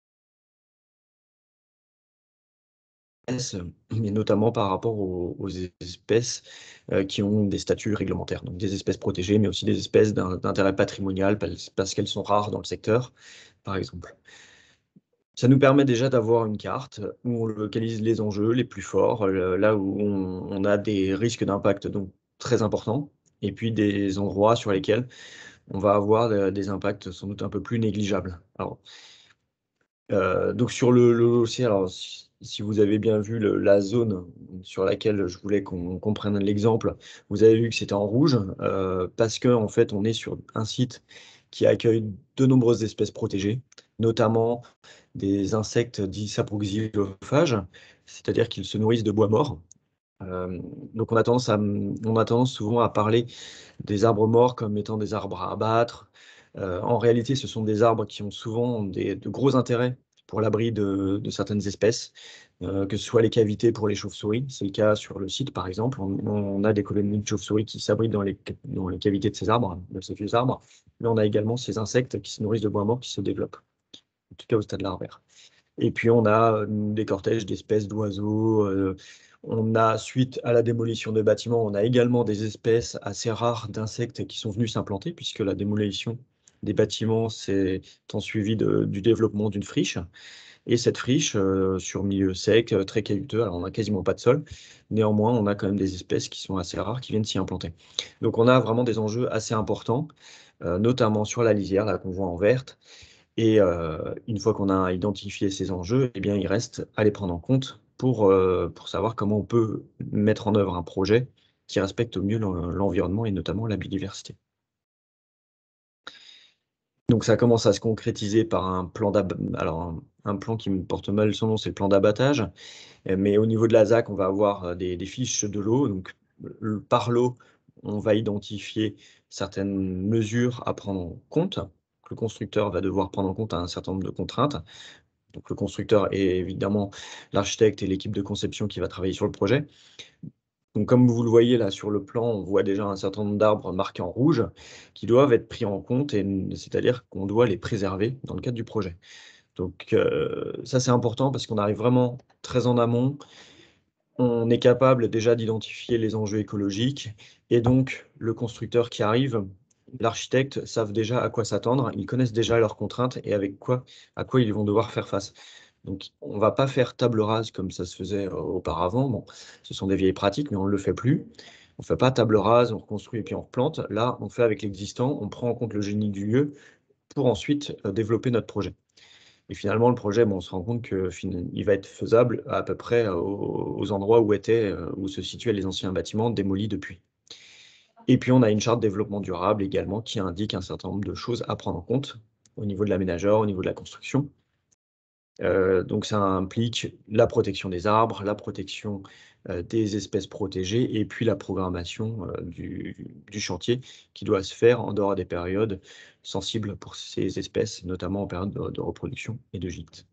Speaker 5: mais notamment par rapport aux, aux espèces euh, qui ont des statuts réglementaires, donc des espèces protégées, mais aussi des espèces d'un- d'intérêt patrimonial parce, parce qu'elles sont rares dans le secteur, par exemple. Ça nous permet déjà d'avoir une carte où on localise les enjeux les plus forts, euh, là où on, on a des risques d'impact donc très importants, et puis des endroits sur lesquels on va avoir euh, des impacts sans doute un peu plus négligeables. Alors, euh, donc sur le, le logiciel, alors si, si vous avez bien vu le- la zone sur laquelle je voulais qu'on qu'on prenne l'exemple, vous avez vu que c'était en rouge euh, parce que en fait on est sur un site qui accueille de nombreuses espèces protégées, notamment des insectes dits saproxylophages, c'est-à-dire qu'ils se nourrissent de bois mort. Euh, donc on a tendance à, on a tendance souvent à parler des arbres morts comme étant des arbres à abattre. Euh, en réalité, ce sont des arbres qui ont souvent des, de gros intérêts pour l'abri de, de certaines espèces, euh, que ce soit les cavités pour les chauves-souris. C'est le cas sur le site, par exemple. On, on a des colonies de chauves-souris qui s'abritent dans les, dans les cavités de ces arbres, de ces vieux arbres. Mais on a également ces insectes qui se nourrissent de bois mort qui se développent, en tout cas au stade larvaire. Et puis on a des cortèges d'espèces d'oiseaux. Euh, on a, suite à la démolition de bâtiments, on a également des espèces assez rares d'insectes qui sont venus s'implanter, puisque la démolition des bâtiments s'est suivi de, du développement d'une friche. Et cette friche, euh, sur milieu sec, euh, très caillouteux, alors on n'a quasiment pas de sol. Néanmoins, on a quand même des espèces qui sont assez rares qui viennent s'y implanter. Donc on a vraiment des enjeux assez importants, euh, notamment sur la lisière, là qu'on voit en verte. Et euh, une fois qu'on a identifié ces enjeux, eh bien, il reste à les prendre en compte pour, euh, pour savoir comment on peut mettre en œuvre un projet qui respecte au mieux l'environnement et notamment la biodiversité. Donc ça commence à se concrétiser par un plan d'abattage. Alors un, un plan qui me porte mal son nom, c'est le plan d'abattage. Mais au niveau de la Z A C, on va avoir des, des fiches de l'eau. Donc par l'eau, on va identifier certaines mesures à prendre en compte. Le constructeur va devoir prendre en compte un certain nombre de contraintes. Donc le constructeur est évidemment l'architecte et l'équipe de conception qui va travailler sur le projet. Donc comme vous le voyez là sur le plan, on voit déjà un certain nombre d'arbres marqués en rouge qui doivent être pris en compte, c'est-à-dire qu'on doit les préserver dans le cadre du projet. Donc euh, ça c'est important parce qu'on arrive vraiment très en amont. On est capable déjà d'identifier les enjeux écologiques et donc le constructeur qui arrive, l'architecte, savent déjà à quoi s'attendre, ils connaissent déjà leurs contraintes et avec quoi, à quoi ils vont devoir faire face. Donc on ne va pas faire table rase comme ça se faisait euh, auparavant. Bon, ce sont des vieilles pratiques, mais on ne le fait plus. On ne fait pas table rase, on reconstruit et puis on replante. Là, on fait avec l'existant, on prend en compte le génie du lieu pour ensuite euh, développer notre projet. Et finalement, le projet, bon, on se rend compte qu'il va être faisable à peu près aux, aux endroits où, étaient, où se situaient les anciens bâtiments démolis depuis. Et puis, on a une charte de développement durable également qui indique un certain nombre de choses à prendre en compte au niveau de l'aménageur, au niveau de la construction. Euh, donc, ça implique la protection des arbres, la protection euh, des espèces protégées et puis la programmation euh, du, du chantier qui doit se faire en dehors des périodes sensibles pour ces espèces, notamment en période de, de reproduction et de gîte.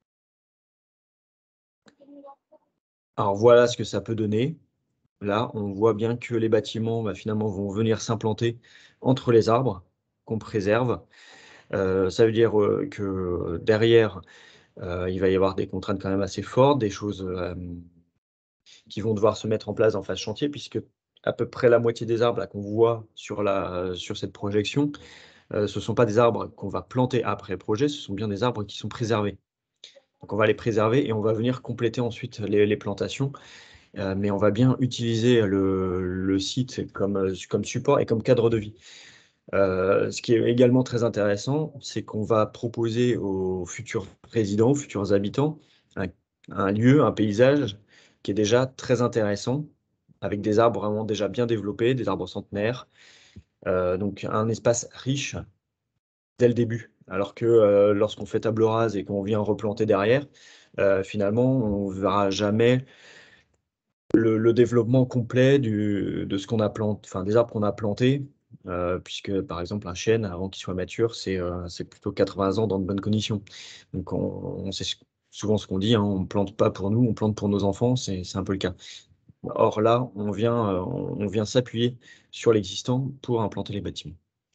Speaker 5: Alors voilà ce que ça peut donner. Là, on voit bien que les bâtiments bah, finalement vont venir s'implanter entre les arbres qu'on préserve. Euh, ça veut dire euh, que derrière, euh, il va y avoir des contraintes quand même assez fortes, des choses euh, qui vont devoir se mettre en place en phase chantier, puisque à peu près la moitié des arbres qu'on voit sur, la, sur cette projection, euh, ce ne sont pas des arbres qu'on va planter après le projet, ce sont bien des arbres qui sont préservés. Donc on va les préserver et on va venir compléter ensuite les, les plantations. Euh, mais on va bien utiliser le, le site comme, comme support et comme cadre de vie. Euh, ce qui est également très intéressant, c'est qu'on va proposer aux futurs résidents, aux futurs habitants, un, un lieu, un paysage qui est déjà très intéressant, avec des arbres vraiment déjà bien développés, des arbres centenaires, euh, donc un espace riche dès le début. Alors que euh, lorsqu'on fait table rase et qu'on vient replanter derrière, euh, finalement, on ne verra jamais Le, le développement complet du, de ce qu'on a planté, enfin des arbres qu'on a plantés, euh, puisque par exemple un chêne, avant qu'il soit mature, c'est euh, c'est plutôt quatre-vingts ans dans de bonnes conditions. Donc on, on sait souvent ce qu'on dit, hein, on ne plante pas pour nous, on plante pour nos enfants, c'est un peu le cas. Or là, on vient, euh, on vient s'appuyer sur l'existant pour implanter les bâtiments.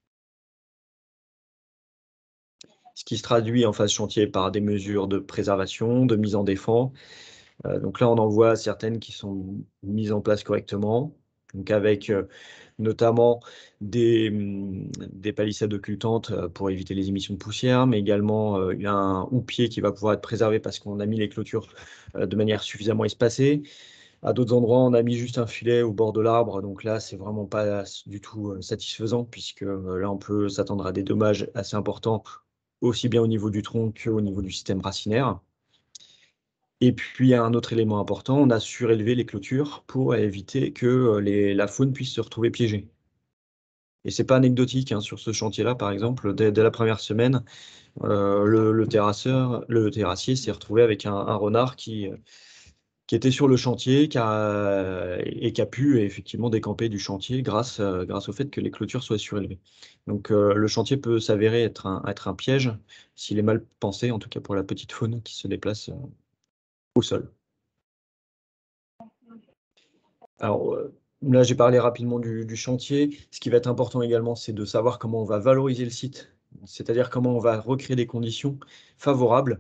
Speaker 5: Ce qui se traduit en phase chantier par des mesures de préservation, de mise en défense. Euh, donc là, on en voit certaines qui sont mises en place correctement, donc avec euh, notamment des, des palissades occultantes euh, pour éviter les émissions de poussière, mais également euh, un houppier qui va pouvoir être préservé parce qu'on a mis les clôtures euh, de manière suffisamment espacée. À d'autres endroits, on a mis juste un filet au bord de l'arbre, donc là, c'est vraiment pas du tout euh, satisfaisant, puisque euh, là, on peut s'attendre à des dommages assez importants, aussi bien au niveau du tronc qu'au niveau du système racinaire. Et puis, il y a un autre élément important, on a surélevé les clôtures pour éviter que les, la faune puisse se retrouver piégée. Et c'est pas anecdotique, hein, sur ce chantier-là, par exemple, dès, dès la première semaine, euh, le, le terrasseur, le terrassier s'est retrouvé avec un, un renard qui, qui était sur le chantier qui a, et qui a pu effectivement décamper du chantier grâce, euh, grâce au fait que les clôtures soient surélevées. Donc euh, le chantier peut s'avérer être un, être un piège s'il est mal pensé, en tout cas pour la petite faune qui se déplace euh, au sol. Alors euh, là, j'ai parlé rapidement du, du chantier. Ce qui va être important également, c'est de savoir comment on va valoriser le site, c'est-à-dire comment on va recréer des conditions favorables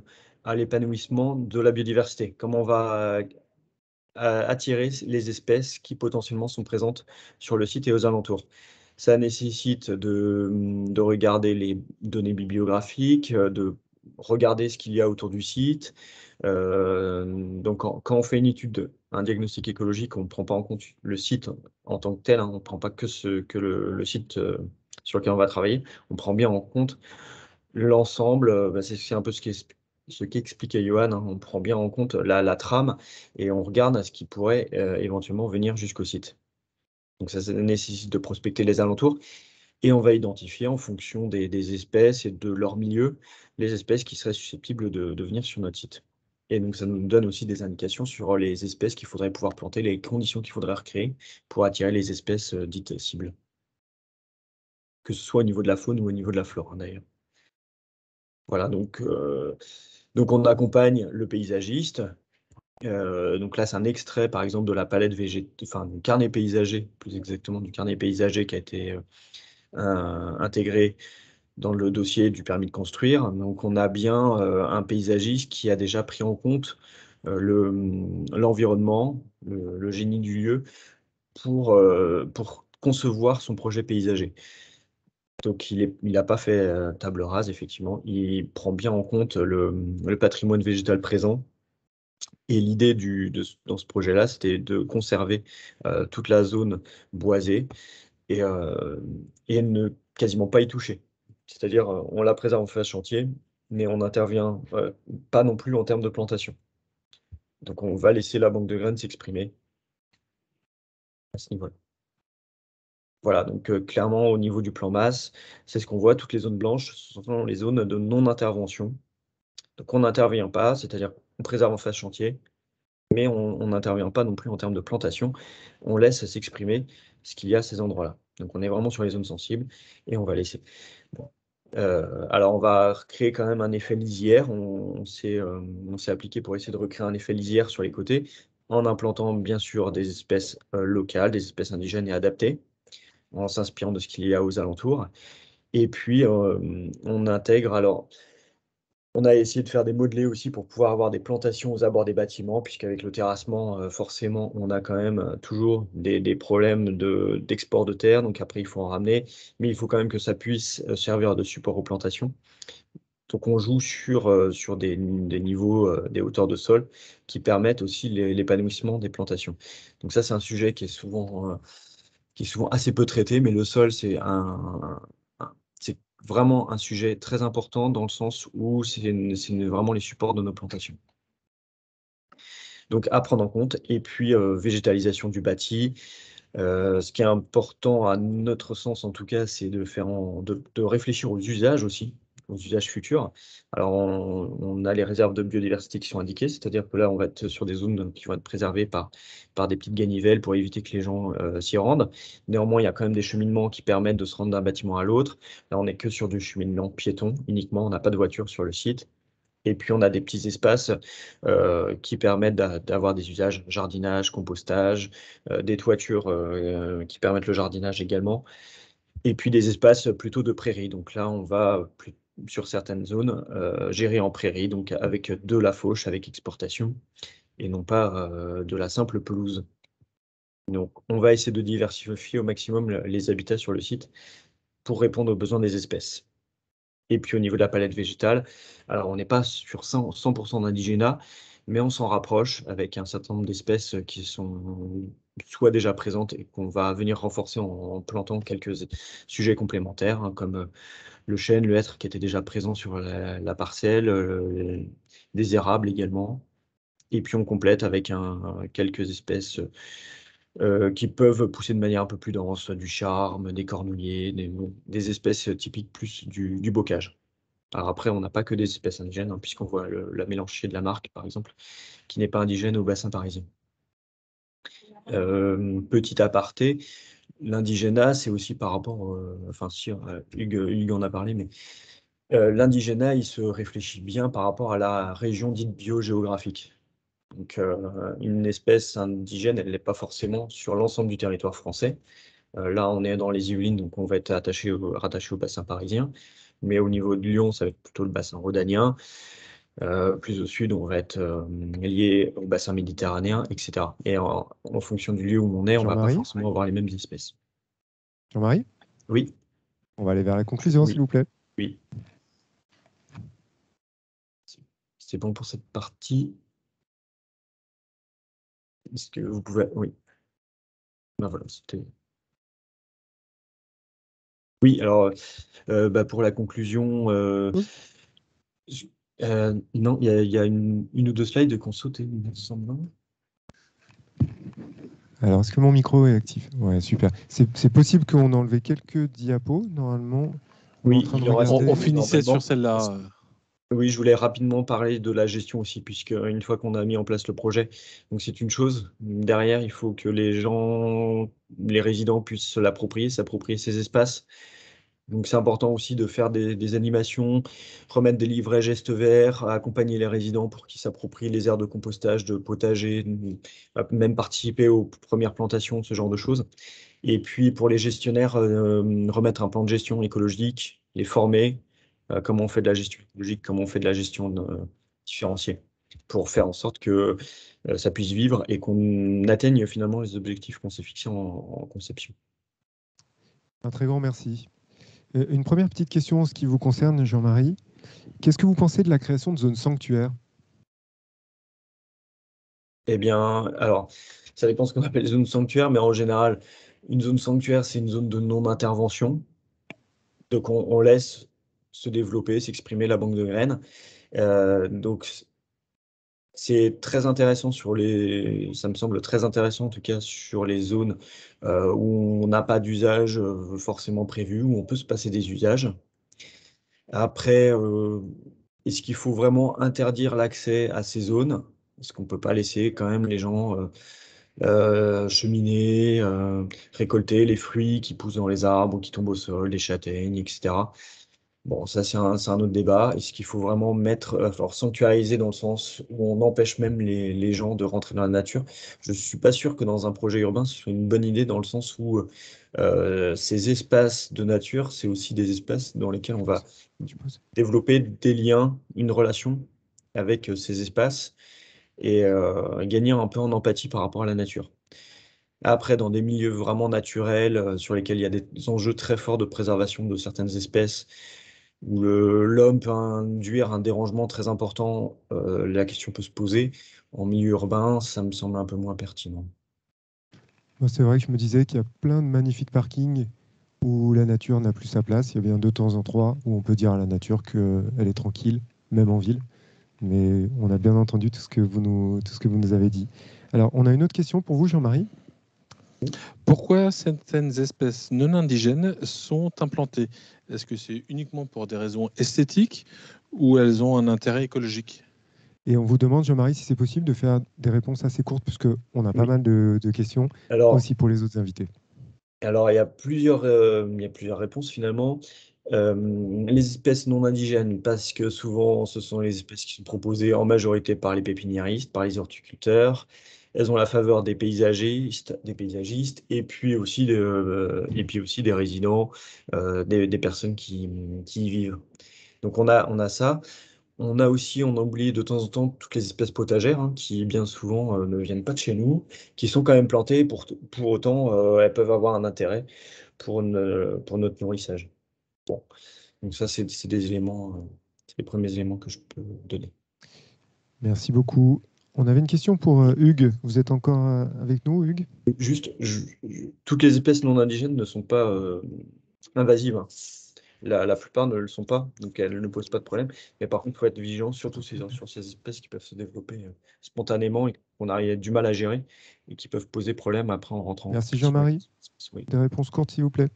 Speaker 5: à l'épanouissement de la biodiversité, comment on va euh, attirer les espèces qui potentiellement sont présentes sur le site et aux alentours. Ça nécessite de, de regarder les données bibliographiques, de regarder ce qu'il y a autour du site. Euh, donc, quand, quand on fait une étude, un diagnostic écologique, on ne prend pas en compte le site en tant que tel, hein, on ne prend pas que, ce, que le, le site euh, sur lequel on va travailler, on prend bien en compte l'ensemble. Euh, bah, c'est c'est un peu ce qui est ce qu'expliquait Johan, hein, on prend bien en compte la, la trame et on regarde à ce qui pourrait euh, éventuellement venir jusqu'au site. Donc ça, ça nécessite de prospecter les alentours et on va identifier en fonction des, des espèces et de leur milieu les espèces qui seraient susceptibles de, de venir sur notre site. Et donc ça nous donne aussi des indications sur les espèces qu'il faudrait pouvoir planter, les conditions qu'il faudrait recréer pour attirer les espèces euh, dites cibles. Que ce soit au niveau de la faune ou au niveau de la flore, hein, d'ailleurs. Voilà, donc, euh, donc on accompagne le paysagiste. Euh, donc là, c'est un extrait, par exemple, de la palette végétale, enfin, du carnet paysager, plus exactement, du carnet paysager qui a été euh, un- intégré dans le dossier du permis de construire. Donc, on a bien euh, un paysagiste qui a déjà pris en compte euh, le, l'environnement, le, le génie du lieu pour, euh, pour concevoir son projet paysager. Donc, il n'a pas fait euh, table rase, effectivement. Il prend bien en compte le, le patrimoine végétal présent. Et l'idée du, de, dans ce projet-là, c'était de conserver euh, toute la zone boisée et, euh, et ne quasiment pas y toucher. C'est-à-dire, euh, on la préserve en phase chantier, mais on n'intervient euh, pas non plus en termes de plantation. Donc, on va laisser la banque de graines s'exprimer à ce niveau-là. Voilà, donc euh, clairement, au niveau du plan masse, c'est ce qu'on voit, toutes les zones blanches, ce sont les zones de non-intervention. Donc, on n'intervient pas, c'est-à-dire qu'on préserve en phase chantier, mais on n'intervient pas non plus en termes de plantation. On laisse s'exprimer ce qu'il y a à ces endroits-là. Donc, on est vraiment sur les zones sensibles et on va laisser. Bon. Euh, alors, on va créer quand même un effet lisière. On, on s'est euh, on s'est appliqué pour essayer de recréer un effet lisière sur les côtés, en implantant bien sûr des espèces euh, locales, des espèces indigènes et adaptées, en s'inspirant de ce qu'il y a aux alentours. Et puis, euh, on intègre alors. On a essayé de faire des modelés aussi pour pouvoir avoir des plantations aux abords des bâtiments, puisqu'avec le terrassement, euh, forcément, on a quand même euh, toujours des, des problèmes de, d'export de terre. Donc après, il faut en ramener, mais il faut quand même que ça puisse euh, servir de support aux plantations. Donc on joue sur, euh, sur des, des niveaux, euh, des hauteurs de sol qui permettent aussi les- l'épanouissement des plantations. Donc ça, c'est un sujet qui est souvent, euh, qui est souvent assez peu traité, mais le sol, c'est un, un- c'est vraiment un sujet très important dans le sens où c'est une- c'est une- vraiment les supports de nos plantations. Donc à prendre en compte, et puis euh, végétalisation du bâti. Euh, ce qui est important à notre sens en tout cas, c'est de faire en- de, de réfléchir aux usages aussi, aux usages futurs. Alors on, on a les réserves de biodiversité qui sont indiquées, c'est-à-dire que là on va être sur des zones qui vont être préservées par, par des petites ganivelles pour éviter que les gens euh, s'y rendent. Néanmoins, il y a quand même des cheminements qui permettent de se rendre d'un bâtiment à l'autre. Là on n'est que sur du cheminement piéton uniquement, on n'a pas de voiture sur le site. Et puis, on a des petits espaces euh, qui permettent d'a- d'avoir des usages, jardinage, compostage, euh, des toitures euh, qui permettent le jardinage également, et puis des espaces plutôt de prairie. Donc là, on va plus, sur certaines zones euh, gérer en prairie, donc avec de la fauche, avec exportation, et non pas euh, de la simple pelouse. Donc, on va essayer de diversifier au maximum le- les habitats sur le site pour répondre aux besoins des espèces. Et puis au niveau de la palette végétale, alors on n'est pas sur cent pour cent d'indigénat, mais on s'en rapproche avec un certain nombre d'espèces qui sont soit déjà présentes et qu'on va venir renforcer en, en plantant quelques sujets complémentaires, hein, comme euh, le chêne, le hêtre qui était déjà présent sur la, la parcelle, euh, des érables également. Et puis on complète avec un, quelques espèces euh, qui peuvent pousser de manière un peu plus dense, du charme, des cornouillers, des, des espèces typiques plus du, du bocage. Alors après, on n'a pas que des espèces indigènes, hein, puisqu'on voit le- la mélanchier de la marque, par exemple, qui n'est pas indigène au bassin parisien. Euh, petit aparté, l'indigénat, c'est aussi par rapport, euh, enfin si, euh, Hugues, Hugues en a parlé, mais euh, l'indigénat, il se réfléchit bien par rapport à la région dite biogéographique. Donc euh, une espèce indigène, elle n'est pas forcément sur l'ensemble du territoire français. Euh, là, on est dans les Yvelines, donc on va être attaché au, rattaché au bassin parisien. Mais au niveau de Lyon, ça va être plutôt le bassin rhodanien. Euh, plus au sud, on va être euh, lié au bassin méditerranéen, et cetera. Et en, en fonction du lieu où on est, on va pas
Speaker 1: Jean-Marie
Speaker 5: forcément avoir les mêmes espèces.
Speaker 1: Jean-Marie
Speaker 5: Oui,
Speaker 1: On va aller vers la conclusion, s'il
Speaker 5: oui,
Speaker 1: vous plaît.
Speaker 5: oui. C'est bon pour cette partie. Est-ce que vous pouvez... Oui. Ben voilà, c'était... Oui, alors, euh, bah, pour la conclusion, euh,
Speaker 1: Oui.
Speaker 5: je- euh, non, il y a, il y a une, une ou deux slides qu'on sautait, il me semble. Non.
Speaker 1: Alors, est-ce que mon micro est actif? Ouais, super. C'est c'est possible qu'on ait enlevé quelques diapos, normalement. On est en
Speaker 5: Oui,
Speaker 1: train de
Speaker 5: il en reste
Speaker 2: On,
Speaker 1: regarder.
Speaker 2: on finissait
Speaker 5: normalement.
Speaker 2: sur celle-là.
Speaker 5: Oui, je voulais rapidement parler de la gestion aussi, puisque une fois qu'on a mis en place le projet, donc c'est une chose. Derrière, il faut que les gens, les résidents puissent se l'approprier, s'approprier ces espaces. Donc c'est important aussi de faire des, des animations, remettre des livrets gestes verts, accompagner les résidents pour qu'ils s'approprient les aires de compostage, de potager, même participer aux premières plantations, ce genre de choses. Et puis pour les gestionnaires, euh, remettre un plan de gestion écologique, les former, euh, comment on fait de la gestion écologique, comment on fait de la gestion euh, différenciée, pour faire en sorte que euh, ça puisse vivre et qu'on atteigne finalement les objectifs qu'on s'est fixés en, en conception.
Speaker 1: Un très grand merci. Euh, Une première petite question en ce qui vous concerne, Jean-Marie. Qu'est-ce que vous pensez de la création de zones sanctuaires?
Speaker 5: Eh bien, alors, ça dépend ce qu'on appelle zone sanctuaire, mais en général, une zone sanctuaire, c'est une zone de non-intervention. Donc, on, on laisse se développer, s'exprimer la banque de graines. Euh, donc, c'est très intéressant sur les, ça me semble très intéressant en tout cas sur les zones euh, où on n'a pas d'usage euh, forcément prévu, où on peut se passer des usages. Après, euh, est-ce qu'il faut vraiment interdire l'accès à ces zones? Est-ce qu'on ne peut pas laisser quand même les gens euh, euh, cheminer, euh, récolter les fruits qui poussent dans les arbres, qui tombent au sol, les châtaignes, et cetera. Bon, ça, c'est un, c'est un autre débat. Est-ce qu'il faut vraiment mettre, euh, alors sanctuariser dans le sens où on empêche même les, les gens de rentrer dans la nature? Je ne suis pas sûr que dans un projet urbain, ce soit une bonne idée dans le sens où euh, ces espaces de nature, c'est aussi des espaces dans lesquels on va
Speaker 1: Tu poses.
Speaker 5: développer des liens, une relation avec euh, ces espaces et euh, gagner un peu en empathie par rapport à la nature. Après, dans des milieux vraiment naturels, euh, sur lesquels il y a des enjeux très forts de préservation de certaines espèces, où le- l'homme peut induire un dérangement très important, euh, la question peut se poser. En milieu urbain, ça me semble un peu moins pertinent.
Speaker 1: Moi, c'est vrai que je me disais qu'il y a plein de magnifiques parkings où la nature n'a plus sa place. Il y a bien deux temps en trois où on peut dire à la nature qu'elle est tranquille, même en ville. Mais on a bien entendu tout ce que vous nous, tout ce que vous nous avez dit. Alors, on a une autre question pour vous, Jean-Marie.
Speaker 2: Pourquoi certaines espèces non indigènes sont implantées? Est-ce que c'est uniquement pour des raisons esthétiques ou elles ont un intérêt écologique?
Speaker 1: Et on vous demande, Jean-Marie, si c'est possible de faire des réponses assez courtes, puisqu'on a pas
Speaker 5: Oui.
Speaker 1: mal de, de questions
Speaker 5: Alors,
Speaker 1: aussi pour les autres invités.
Speaker 5: alors il y a plusieurs, euh, il y a plusieurs réponses finalement. Euh, les espèces non indigènes, parce que souvent ce sont les espèces qui sont proposées en majorité par les pépiniéristes, par les horticulteurs. Elles ont la faveur des paysagistes, des paysagistes, et puis aussi, de, euh, et puis aussi des résidents, euh, des, des personnes qui, qui y vivent. Donc on a, on a ça. On a aussi, on a oublié de temps en temps toutes les espèces potagères, hein, qui bien souvent euh, ne viennent pas de chez nous, qui sont quand même plantées, pour, pour autant euh, elles peuvent avoir un intérêt pour, une- pour notre nourrissage. Bon, donc ça c'est c'est des éléments, euh, c'est les premiers éléments que je peux donner.
Speaker 1: Merci beaucoup. On avait une question pour euh, Hugues. Vous êtes encore euh, avec nous, Hugues?
Speaker 5: Juste, je- je- toutes les espèces non indigènes ne sont pas euh, invasives, hein. La, la plupart ne le sont pas, donc elles ne posent pas de problème. Mais par contre, il faut être vigilant, surtout sur, sur ces espèces qui peuvent se développer euh, spontanément et qu'on a du mal à gérer et qui peuvent poser problème après en rentrant en
Speaker 1: Merci,
Speaker 5: compétition avec
Speaker 1: Jean-Marie.
Speaker 5: les espèces. Oui.
Speaker 1: Des réponses courtes, s'il vous plaît.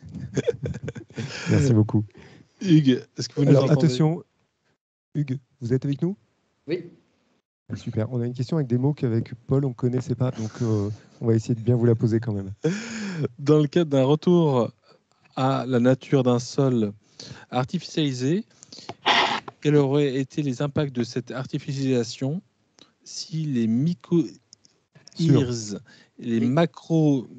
Speaker 1: Merci beaucoup.
Speaker 2: Hugues, est-ce que vous nous
Speaker 1: Alors,
Speaker 2: entendez?
Speaker 1: attention, Hugues, vous êtes avec nous?
Speaker 3: Oui.
Speaker 1: Ah, super. On a une question avec des mots qu'avec Paul, on ne connaissait pas. Donc, euh, on va essayer de bien vous la poser quand même.
Speaker 2: Dans le cadre d'un retour à la nature d'un sol artificialisé, quels auraient été les impacts de cette artificialisation si les myco
Speaker 1: Sûr.
Speaker 2: IRS, les
Speaker 3: Oui.
Speaker 2: macro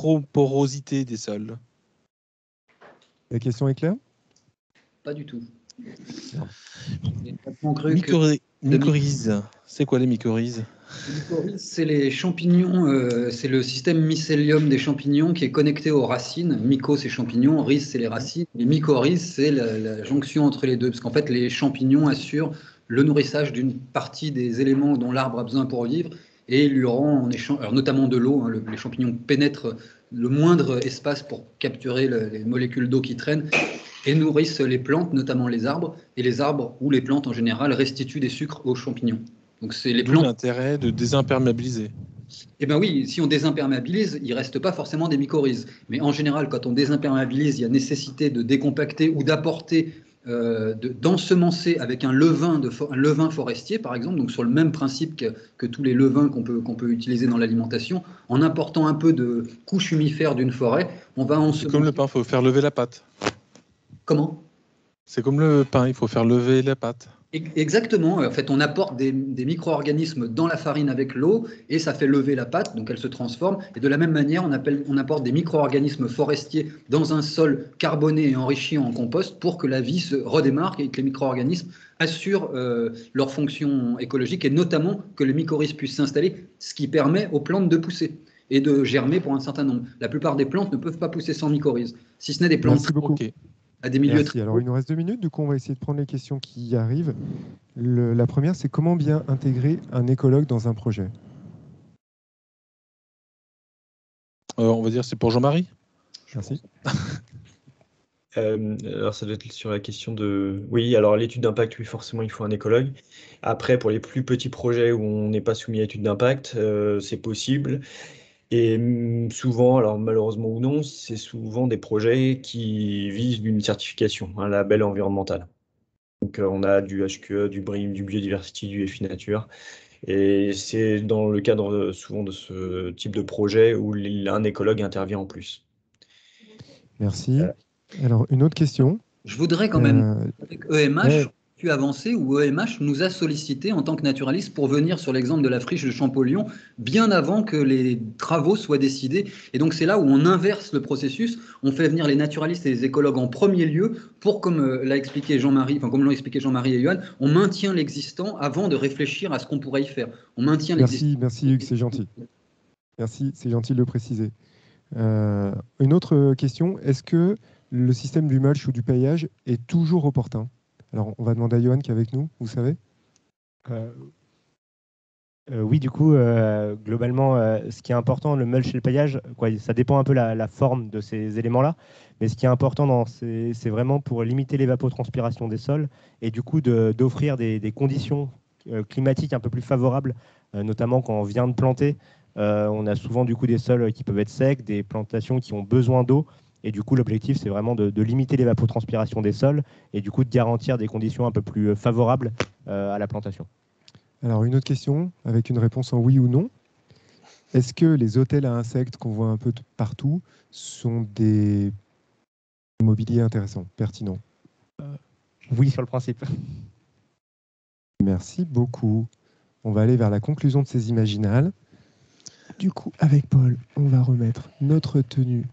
Speaker 2: microporosités des sols?
Speaker 1: La question est claire?
Speaker 3: Pas du tout. J'ai complètement cru que-
Speaker 2: Mycorhi- Mycorhizes. C'est quoi les mycorhizes?
Speaker 3: Les mycorhizes, c'est les champignons, euh, c'est le système mycélium des champignons qui est connecté aux racines. Myco, c'est champignons, rhiz, c'est les racines. Les mycorhizes, c'est la, la jonction entre les deux. Parce qu'en fait, les champignons assurent le nourrissage d'une partie des éléments dont l'arbre a besoin pour vivre et lui rend en échange, alors notamment de l'eau. Hein, le- les champignons pénètrent le moindre espace pour capturer le- les molécules d'eau qui traînent et nourrissent les plantes, notamment les arbres. Et les arbres ou les plantes en général restituent des sucres aux champignons. Donc c'est les
Speaker 2: D'où
Speaker 3: plantes.
Speaker 2: l'intérêt de désimperméabiliser.
Speaker 3: Eh bien oui, si on désimperméabilise, il ne reste pas forcément des mycorhizes. Mais en général, quand on désimperméabilise, il y a nécessité de décompacter ou d'apporter, euh, de- d'ensemencer avec un levain, de, un levain forestier, par exemple, donc sur le même principe que, que tous les levains qu'on peut, qu'on peut utiliser dans l'alimentation. En apportant un peu de couche humifère d'une forêt, on va
Speaker 2: C'est
Speaker 3: ensemencer...
Speaker 2: comme le pain, il faut faire lever la pâte.
Speaker 3: Comment ?
Speaker 2: C'est comme le pain, il faut faire lever la pâte.
Speaker 3: Exactement. En fait, on apporte des, des micro-organismes dans la farine avec l'eau et ça fait lever la pâte, donc elle se transforme. Et de la même manière, on, appelle, on apporte des micro-organismes forestiers dans un sol carboné et enrichi en compost pour que la vie se redémarre et que les micro-organismes assurent euh, leur fonction écologique et notamment que les mycorhizes puissent s'installer, ce qui permet aux plantes de pousser et de germer pour un certain nombre. La plupart des plantes ne peuvent pas pousser sans mycorhizes, si ce n'est des plantes
Speaker 1: Merci beaucoup.
Speaker 2: Ok.
Speaker 3: à des milieux
Speaker 1: Merci.
Speaker 3: très
Speaker 1: Alors, il nous reste deux minutes. Du coup, on va essayer de prendre les questions qui arrivent. Le- la première, c'est comment bien intégrer un écologue dans un projet?
Speaker 2: Euh, on va dire c'est pour Jean-Marie.
Speaker 1: Merci.
Speaker 5: Euh, alors, ça doit être sur la question de... Oui, alors l'étude d'impact, oui, forcément, il faut un écologue. Après, pour les plus petits projets où on n'est pas soumis à étude d'impact, euh, c'est possible. Et hum, souvent, alors malheureusement ou non, c'est souvent des projets qui visent une certification, un label environnemental. Donc, euh, on a du H Q E, du B R I M, du Biodiversity, du F I Nature. Et c'est dans le cadre euh, souvent de ce type de projet où l- un écologue intervient en plus.
Speaker 1: Merci.
Speaker 5: Euh,
Speaker 1: Alors, une autre question.
Speaker 3: Je voudrais quand même,
Speaker 1: Euh,
Speaker 3: avec E M H,
Speaker 1: ouais,
Speaker 3: pu avancer où E M H nous a sollicité en tant que naturaliste pour venir sur l'exemple de la friche de Champollion bien avant que les travaux soient décidés. Et donc c'est là où on inverse le processus. On fait venir les naturalistes et les écologues en premier lieu pour, comme euh, l'a expliqué Jean-Marie, enfin comme l'ont expliqué Jean-Marie et Yoann, on maintient l'existant avant de réfléchir à ce qu'on pourrait y faire. On maintient l'existant.
Speaker 1: merci, merci Hugues, c'est gentil. Merci, c'est gentil de le préciser. Euh, une autre question, est-ce que le système du mulch ou du paillage est toujours opportun? Alors, on va demander à Johan qui est avec nous, vous savez?
Speaker 4: Euh, euh, oui, du coup, euh, globalement, euh, ce qui est important, le mulch et le paillage, quoi, ça dépend un peu la, la forme de ces éléments-là, mais ce qui est important, dans ces- c'est vraiment pour limiter l'évapotranspiration des sols et du coup de- d'offrir des, des conditions euh, climatiques un peu plus favorables, euh, notamment quand on vient de planter. Euh, on a souvent du coup des sols qui peuvent être secs, des plantations qui ont besoin d'eau, et du coup l'objectif c'est vraiment de, de limiter l'évapotranspiration des sols et du coup de garantir des conditions un peu plus favorables euh, à la plantation.
Speaker 1: Alors, une autre question, avec une réponse en oui ou non. Est-ce que les hôtels à insectes qu'on voit un peu t- partout sont des mobiliers intéressants, pertinents?
Speaker 4: Oui, sur le principe.
Speaker 1: Merci beaucoup. On va aller vers la conclusion de ces imaginales. Du coup, avec Paul, on va remettre notre tenue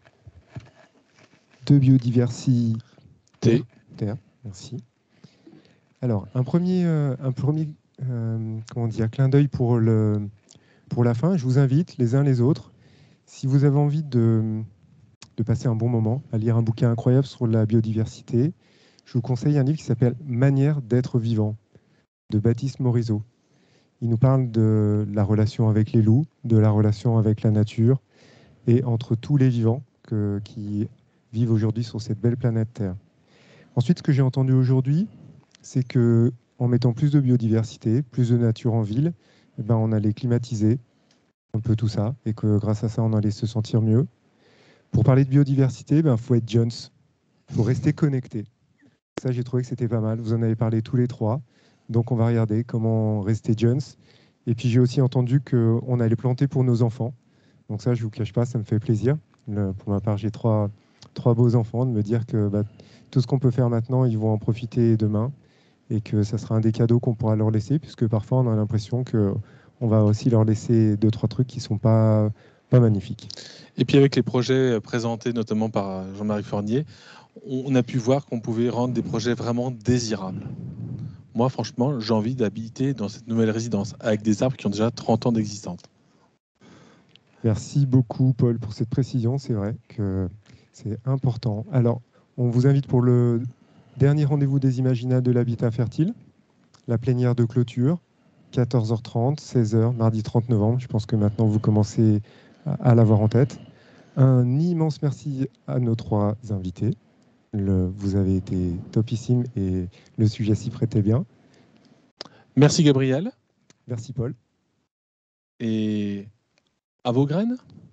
Speaker 1: de biodiversité.
Speaker 2: T.
Speaker 1: Terre, merci. Alors, un premier, euh, un premier euh, comment dire, clin d'œil pour, le, pour la fin. Je vous invite, les uns les autres, si vous avez envie de, de passer un bon moment, à lire un bouquin incroyable sur la biodiversité, je vous conseille un livre qui s'appelle Manière d'être vivant, de Baptiste Morisot. Il nous parle de la relation avec les loups, de la relation avec la nature et entre tous les vivants que, qui vivent aujourd'hui sur cette belle planète Terre. Ensuite, ce que j'ai entendu aujourd'hui, c'est que en mettant plus de biodiversité, plus de nature en ville, eh ben, on allait climatiser un peu tout ça et que grâce à ça, on allait se sentir mieux. Pour parler de biodiversité, il ben, faut être Jones, il faut rester connecté. Ça, j'ai trouvé que c'était pas mal. Vous en avez parlé tous les trois. Donc, on va regarder comment rester Jones. Et puis, j'ai aussi entendu qu'on allait planter pour nos enfants. Donc ça, je ne vous cache pas, ça me fait plaisir. Le, pour ma part, j'ai trois, trois beaux enfants, de me dire que bah, tout ce qu'on peut faire maintenant, ils vont en profiter demain et que ça sera un des cadeaux qu'on pourra leur laisser, puisque parfois, on a l'impression qu'on va aussi leur laisser deux, trois trucs qui ne sont pas pas magnifique.
Speaker 2: Et puis avec les projets présentés notamment par Jean-Marie Fournier, on a pu voir qu'on pouvait rendre des projets vraiment désirables. Moi, franchement, j'ai envie d'habiter dans cette nouvelle résidence avec des arbres qui ont déjà trente ans d'existence.
Speaker 1: Merci beaucoup, Paul, pour cette précision. C'est vrai que c'est important. Alors, on vous invite pour le dernier rendez-vous des Imaginales de l'habitat fertile, la plénière de clôture, quatorze heures trente, seize heures, mardi trente novembre. Je pense que maintenant, vous commencez à l'avoir en tête. Un immense merci à nos trois invités. Le, vous avez été topissime et le sujet s'y prêtait bien.
Speaker 2: Merci Gabriel.
Speaker 1: Merci Paul.
Speaker 2: Et à vos graines.